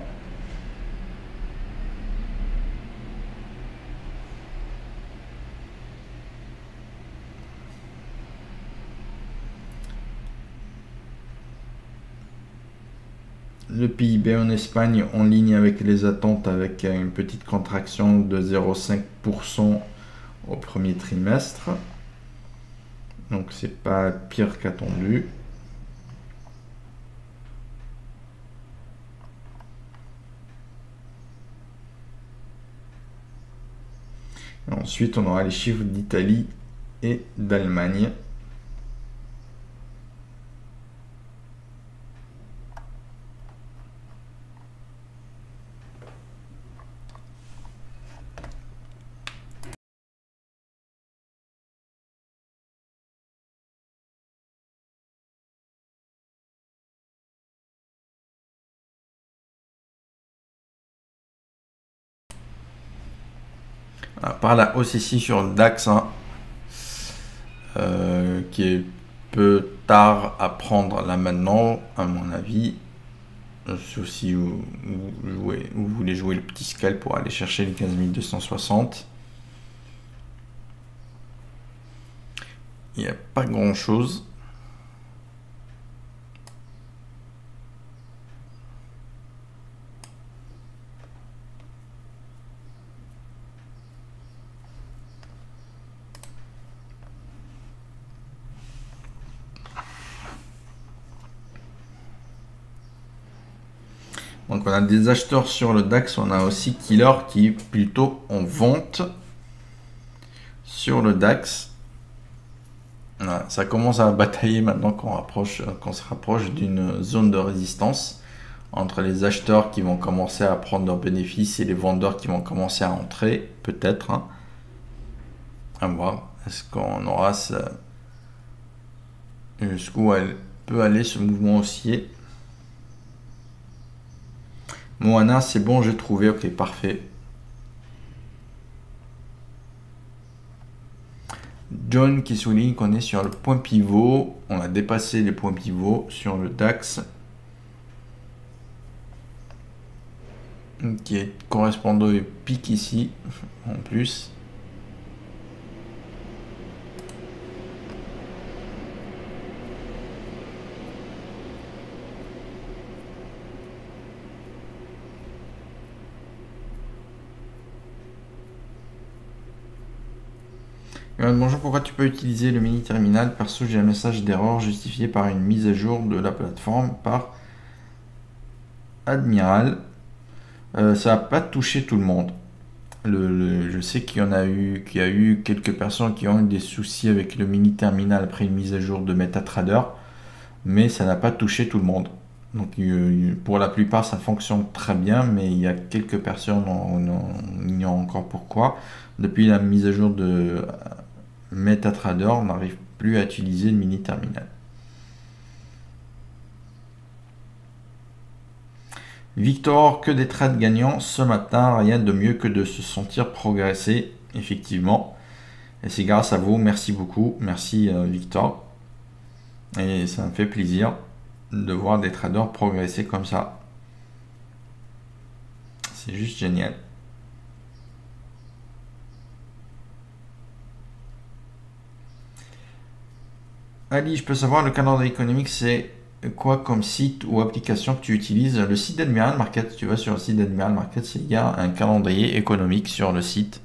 Le PIB en Espagne en ligne avec les attentes, avec une petite contraction de 0,5% au premier trimestre. Donc c'est pas pire qu'attendu. Ensuite, on aura les chiffres d'Italie et d'Allemagne. Par la hausse ici sur le DAX, hein, qui est peu tard à prendre là maintenant, à mon avis. Sauf si vous voulez jouer le petit scalp pour aller chercher les 15 260. Il n'y a pas grand chose. Donc on a des acheteurs sur le DAX, on a aussi Killer qui est plutôt en vente sur le DAX. Voilà, ça commence à batailler maintenant qu'on se rapproche d'une zone de résistance entre les acheteurs qui vont commencer à prendre leurs bénéfices et les vendeurs qui vont commencer à entrer, peut-être. Hein. À voir, est-ce qu'on aura ça, jusqu'où elle peut aller ce mouvement haussier. Moana, c'est bon, j'ai trouvé, ok, parfait. John qui souligne qu'on est sur le point pivot. On a dépassé les points pivots sur le DAX. Qui est correspondant au pic ici, en plus. Bonjour, pourquoi tu peux utiliser le mini terminal? Perso, j'ai un message d'erreur justifié par une mise à jour de la plateforme par Admiral. Ça n'a pas touché tout le monde. Je sais qu'il y a eu quelques personnes qui ont eu des soucis avec le mini terminal après une mise à jour de MetaTrader, mais ça n'a pas touché tout le monde. Donc pour la plupart ça fonctionne très bien, mais il y a quelques personnes, on ignore encore pourquoi. Depuis la mise à jour de MetaTrader, on n'arrive plus à utiliser le mini terminal. Victor, que des trades gagnants ce matin, rien de mieux que de se sentir progresser, effectivement. Et c'est grâce à vous, merci beaucoup, merci Victor. Et ça me fait plaisir de voir des traders progresser comme ça. C'est juste génial. Ali, je peux savoir le calendrier économique, c'est quoi comme site ou application que tu utilises? Le site d'Admiral Market, tu vas sur le site d'Admiral Market, il y a un calendrier économique sur le site.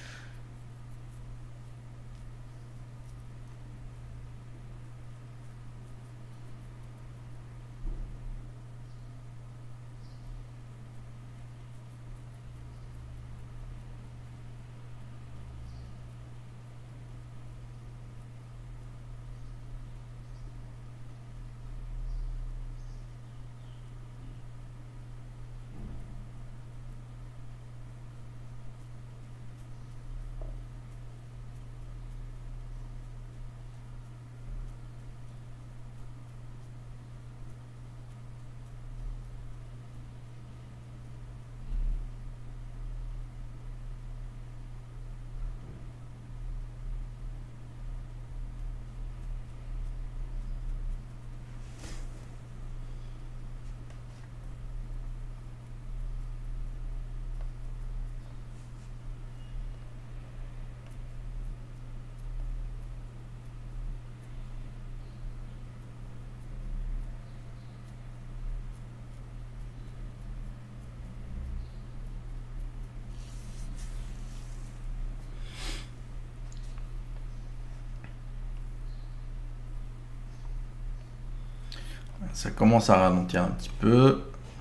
Ça commence à ralentir un petit peu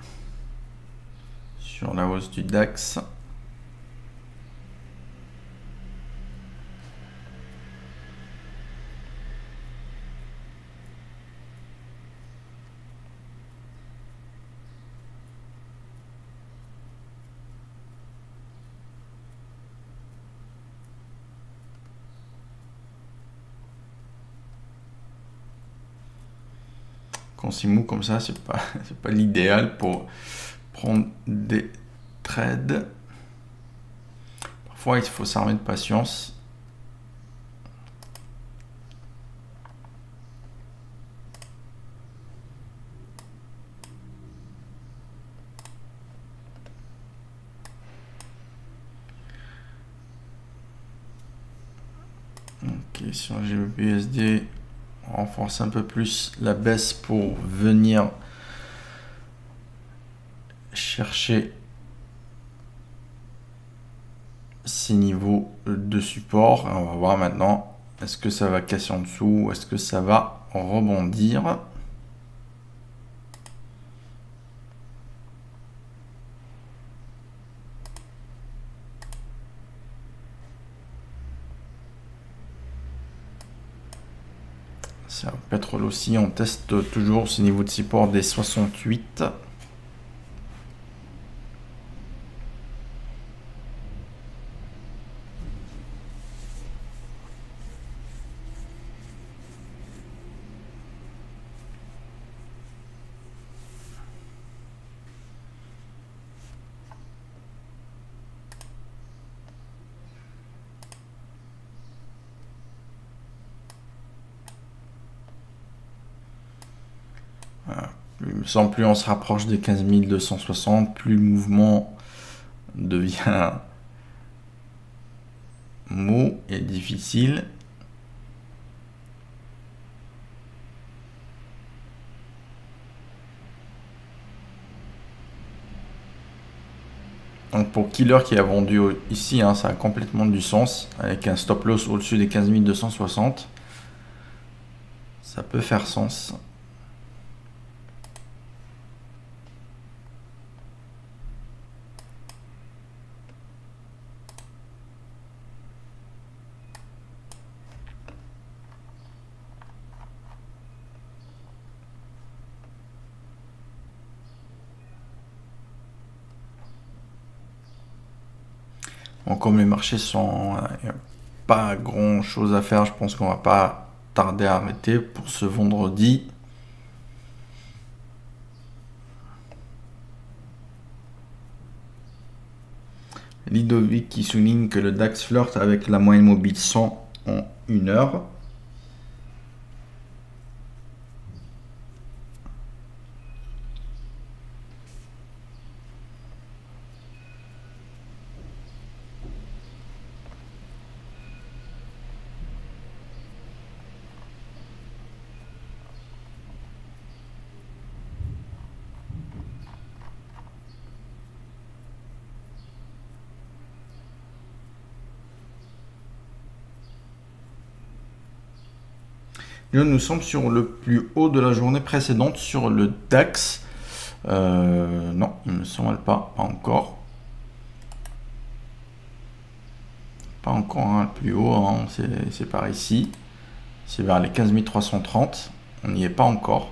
sur la hausse du DAX. Quand c'est mou comme ça, c'est pas l'idéal pour prendre des trades. Parfois, il faut s'armer de patience. Ok, sur GBPUSD, on renforce un peu plus la baisse pour venir chercher ces niveaux de support. On va voir maintenant, est-ce que ça va casser en dessous, est-ce que ça va rebondir. Ça pétrole aussi, on teste toujours ce niveau de support des 68. Sans plus on se rapproche des 15 260, plus le mouvement devient mou et difficile. Donc pour Killer qui a vendu ici, hein, ça a complètement du sens, avec un stop loss au-dessus des 15 260. Ça peut faire sens. Bon, comme les marchés sont, y a pas grand chose à faire, je pense qu'on va pas tarder à arrêter pour ce vendredi. Ludovic qui souligne que le DAX flirte avec la moyenne mobile 100 en 1 heure. Là, nous sommes sur le plus haut de la journée précédente sur le DAX. Non, il ne me semble pas encore. Pas encore, hein, le plus haut, hein, c'est par ici. C'est vers les 15 330. On n'y est pas encore.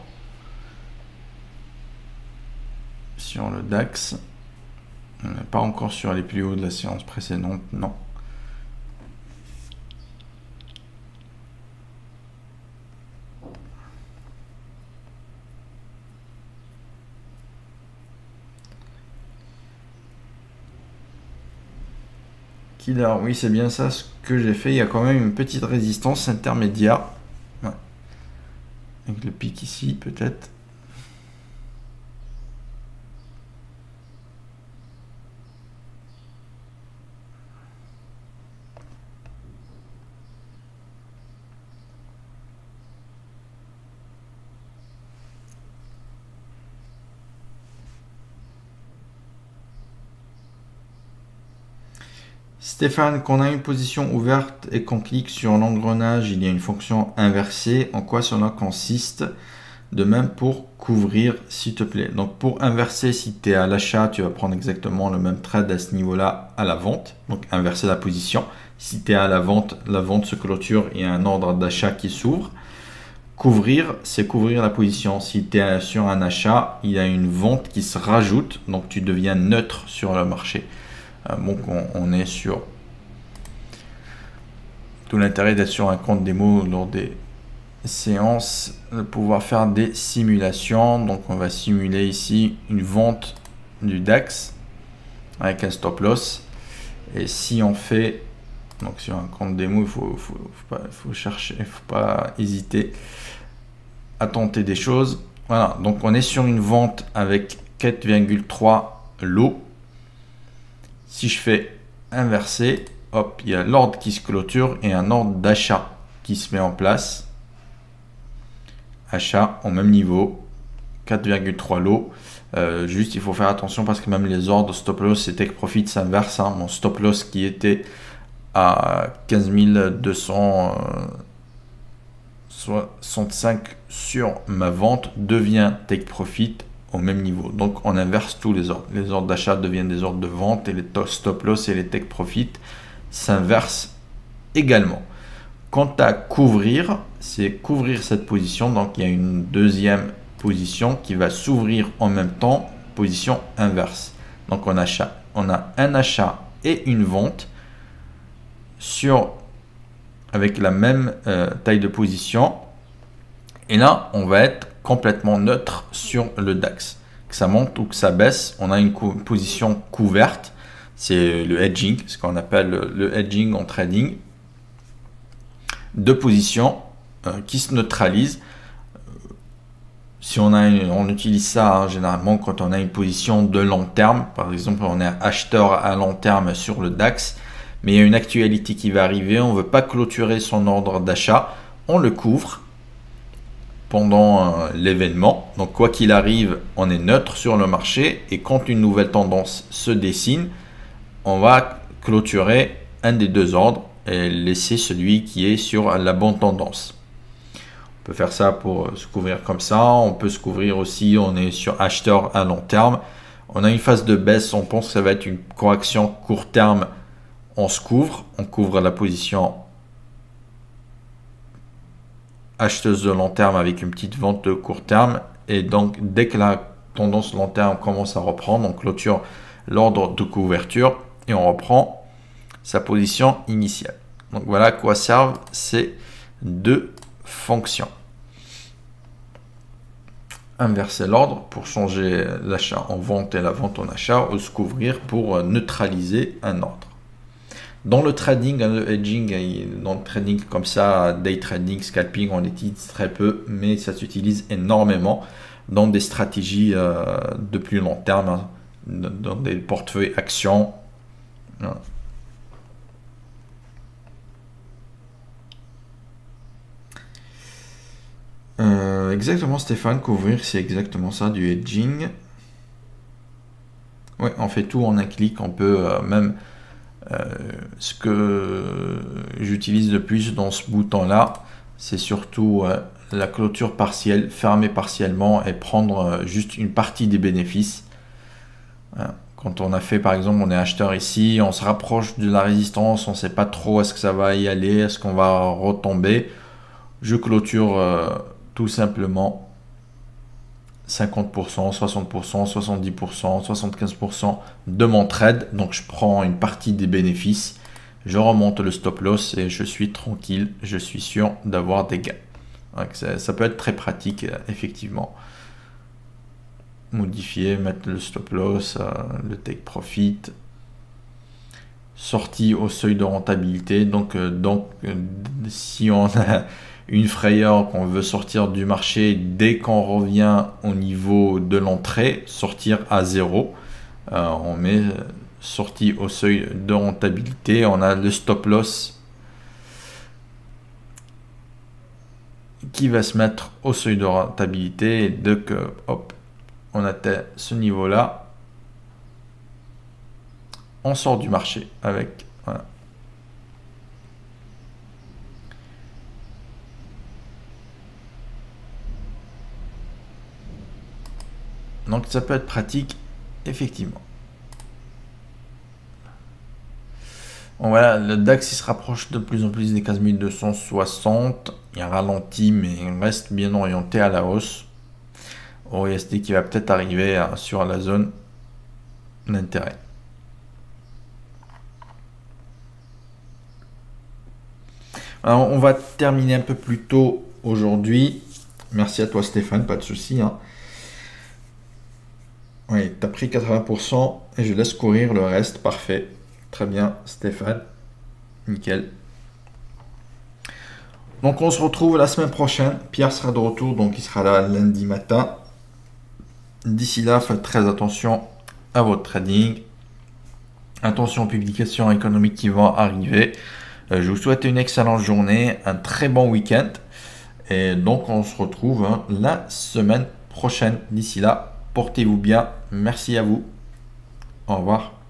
Sur le DAX. On n'est pas encore sur les plus hauts de la séance précédente, non. Killer, oui, c'est bien ça ce que j'ai fait. Il y a quand même une petite résistance intermédiaire. Ouais. Avec le pic ici, peut-être. Stéphane, quand on a une position ouverte et qu'on clique sur l'engrenage, il y a une fonction inversée. En quoi cela consiste? De même pour couvrir, s'il te plaît. Donc pour inverser, si tu es à l'achat, tu vas prendre exactement le même trade à ce niveau-là à la vente. Donc inverser la position. Si tu es à la vente se clôture et il y a un ordre d'achat qui s'ouvre. Couvrir, c'est couvrir la position. Si tu es sur un achat, il y a une vente qui se rajoute. Donc tu deviens neutre sur le marché. Donc on est sur tout l'intérêt d'être sur un compte démo lors des séances, de pouvoir faire des simulations. Donc on va simuler ici une vente du DAX avec un stop loss. Et si on fait donc sur un compte démo, il faut chercher, il faut pas hésiter à tenter des choses. Voilà, donc on est sur une vente avec 4,3 lots. Si je fais inverser, hop, il y a l'ordre qui se clôture et un ordre d'achat qui se met en place. Achat au même niveau, 4,3 lots. Juste, il faut faire attention parce que même les ordres stop loss et take profit s'inversent. Hein. Mon stop loss qui était à 15 265 sur ma vente devient take profit au même niveau. Donc on inverse tous les ordres. Les ordres d'achat deviennent des ordres de vente et les stop loss et les take profit s'inversent également. Quant à couvrir, c'est couvrir cette position. Donc il y a une deuxième position qui va s'ouvrir en même temps, position inverse. Donc on a un achat et une vente avec la même taille de position. Et là, on va être complètement neutre sur le DAX. Que ça monte ou que ça baisse, on a une position couverte. C'est le hedging, ce qu'on appelle le hedging en trading. Deux positions qui se neutralisent. Si on utilise ça généralement quand on a une position de long terme. Par exemple, on est acheteur à long terme sur le DAX. Mais il y a une actualité qui va arriver. On ne veut pas clôturer son ordre d'achat. On le couvre pendant l'événement. Donc quoi qu'il arrive, on est neutre sur le marché. Et quand une nouvelle tendance se dessine, on va clôturer un des deux ordres et laisser celui qui est sur la bonne tendance. On peut faire ça pour se couvrir comme ça. On peut se couvrir aussi, on est sur acheteur à long terme. On a une phase de baisse, on pense que ça va être une correction court terme. On se couvre, on couvre la position acheteuse de long terme avec une petite vente de court terme. Et donc, dès que la tendance long terme commence à reprendre, on clôture l'ordre de couverture et on reprend sa position initiale. Donc voilà à quoi servent ces deux fonctions. Inverser l'ordre pour changer l'achat en vente et la vente en achat, ou se couvrir pour neutraliser un ordre. Dans le trading, le hedging, dans le trading comme ça, day trading, scalping, on utilise très peu, mais ça s'utilise énormément dans des stratégies de plus long terme, dans des portefeuilles actions. Exactement, Stéphane, couvrir, c'est exactement ça, du hedging. Oui, on fait tout en un clic. On peut même ce que j'utilise le plus dans ce bouton-là, c'est surtout la clôture partielle, fermer partiellement et prendre juste une partie des bénéfices. Quand on a fait, par exemple, on est acheteur ici, on se rapproche de la résistance, on ne sait pas trop est-ce que ça va y aller, est-ce qu'on va retomber. Je clôture tout simplement 50%, 60%, 70%, 75% de mon trade. Donc je prends une partie des bénéfices, je remonte le stop loss et je suis tranquille, je suis sûr d'avoir des gains. Donc ça peut être très pratique, effectivement. Modifier, mettre le stop loss, le take profit, sortie au seuil de rentabilité. Donc si on a une frayeur qu'on veut sortir du marché, dès qu'on revient au niveau de l'entrée, sortir à 0, on met sortie au seuil de rentabilité, on a le stop loss qui va se mettre au seuil de rentabilité, et dès que hop, on atteint ce niveau là, on sort du marché avec, voilà. Donc ça peut être pratique, effectivement. Bon, voilà, le DAX il se rapproche de plus en plus des 15 260. Il ralentit, mais il reste bien orienté à la hausse. OSD qui va peut-être arriver sur la zone d'intérêt. Alors, on va terminer un peu plus tôt aujourd'hui. Merci à toi Stéphane, pas de souci. Oui, tu as pris 80% et je laisse courir le reste. Parfait. Très bien, Stéphane. Nickel. Donc, on se retrouve la semaine prochaine. Pierre sera de retour, donc il sera là lundi matin. D'ici là, faites très attention à votre trading. Attention aux publications économiques qui vont arriver. Je vous souhaite une excellente journée, un très bon week-end. Et donc, on se retrouve la semaine prochaine. D'ici là, portez-vous bien. Merci à vous. Au revoir.